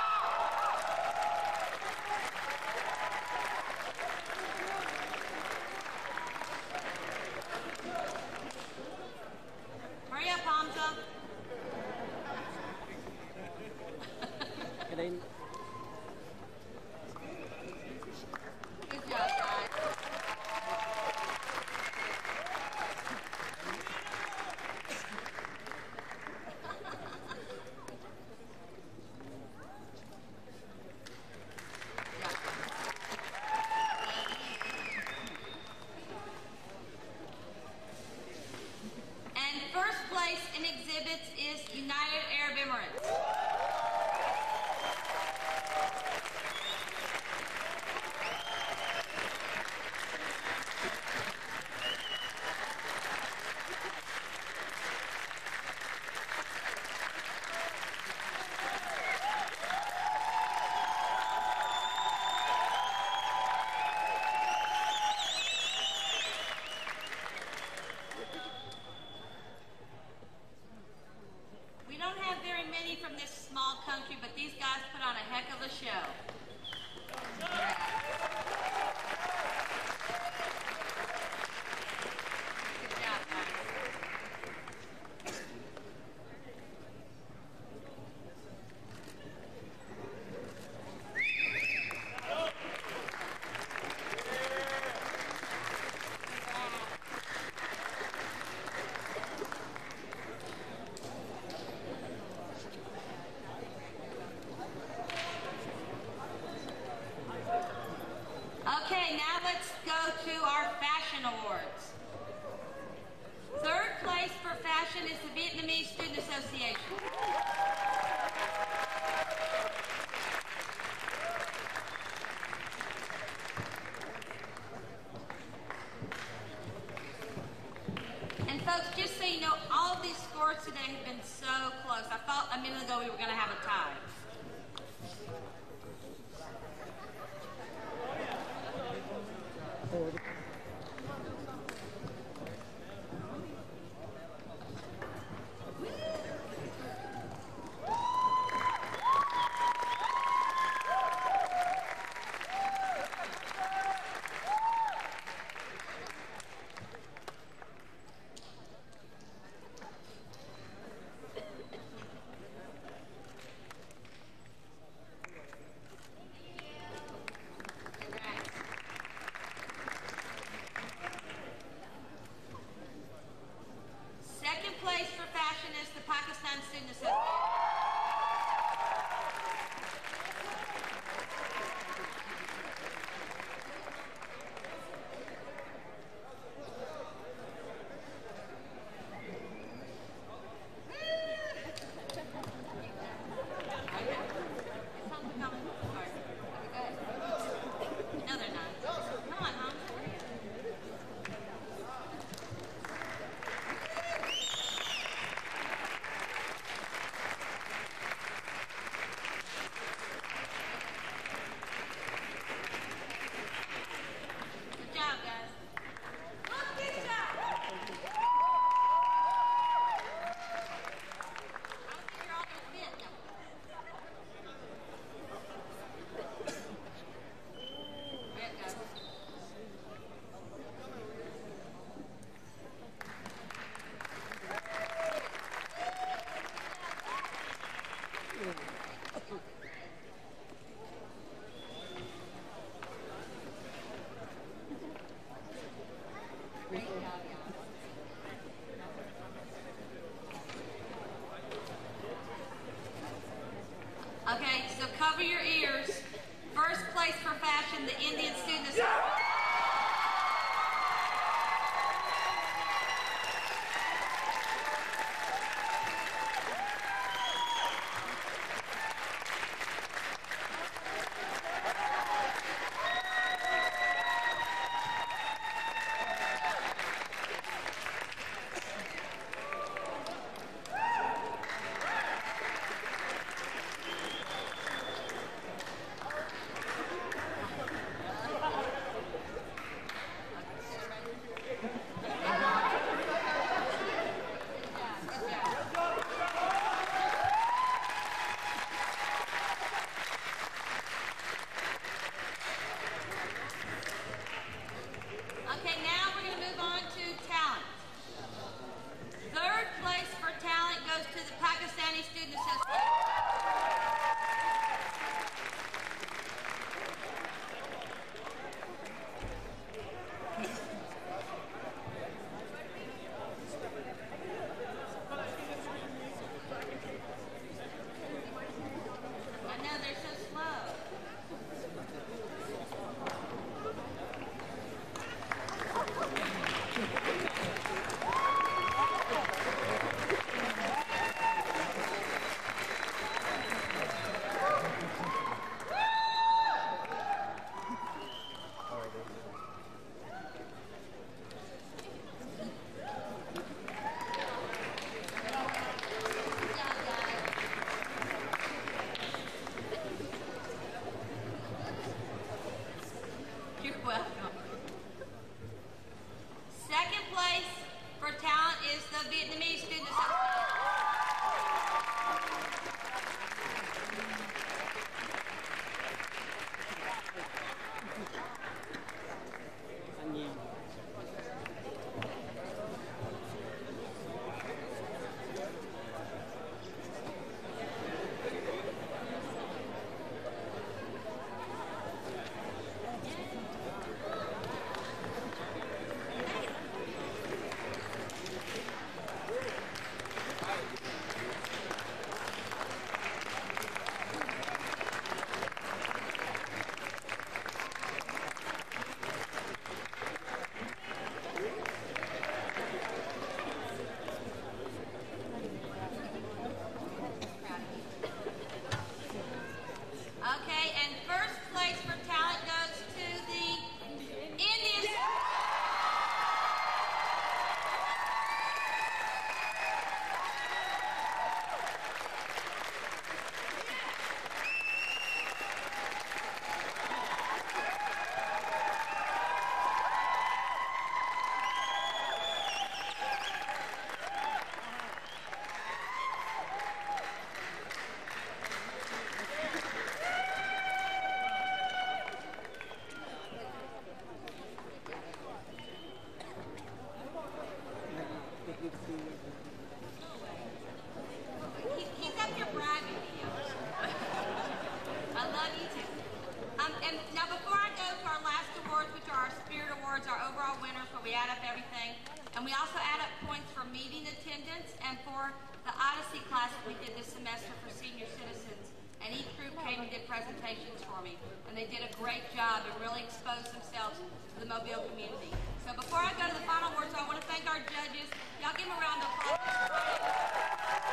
Hurry up, Hamza. Good job, guys. And first place in exhibits is United Arab Emirates. We don't have very many from this small country, but these guys put on a heck of a show. Good job, guys. Okay, now let's go to our fashion awards. Third place for fashion is the Vietnamese Student Association. And folks, just so you know, all of these scores today have been so close. I thought a minute ago we were going to have a tie. Okay, so cover your ears. First place for fashion, the Indian Student Association. Okay, now we're going to move on to talent. Third place for talent goes to the Pakistani Student Association. I know, they're so slow. You're welcome. Second place for talent is the Vietnamese Student Association. Okay, and first place for talent goes to the Indian. He's up here bragging to you. I love you too. And now before I go to our last awards, which are our Spirit Awards, our overall winners, where we add up everything, and we also add up points for meeting attendance and for the Odyssey class that we did this semester for senior citizens. And each group came and did presentations for me, and they did a great job and really exposed themselves to the Mobile community. So before I go to the final awards, I want to thank our judges. Y'all give them a round of applause.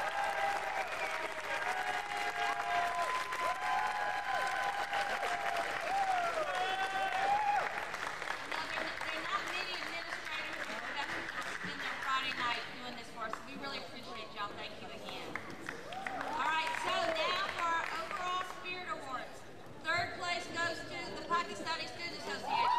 They're not many administrators and professors that spend their Friday night doing this for us. We really appreciate y'all. Thank you again. All right, so now for our overall Spirit Awards. Third place goes to the Pakistani Student Association.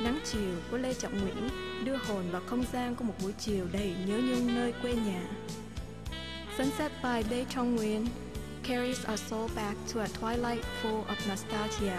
Nắng chiều của Lê Trọng Nguyễn đưa hồn vào không gian của một buổi chiều đầy nhớ nhung nơi quê nhà. Sunset by Lê Trọng Nguyễn carries our soul back to a twilight full of nostalgia.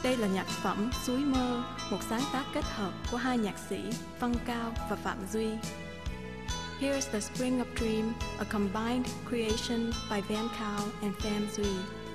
Đây là nhạc phẩm Suối Mơ, một sáng tác kết hợp của hai nhạc sĩ Văn Cao và Phạm Duy. Here's the Spring of Dream, a combined creation by Van Cao and Pham Duy.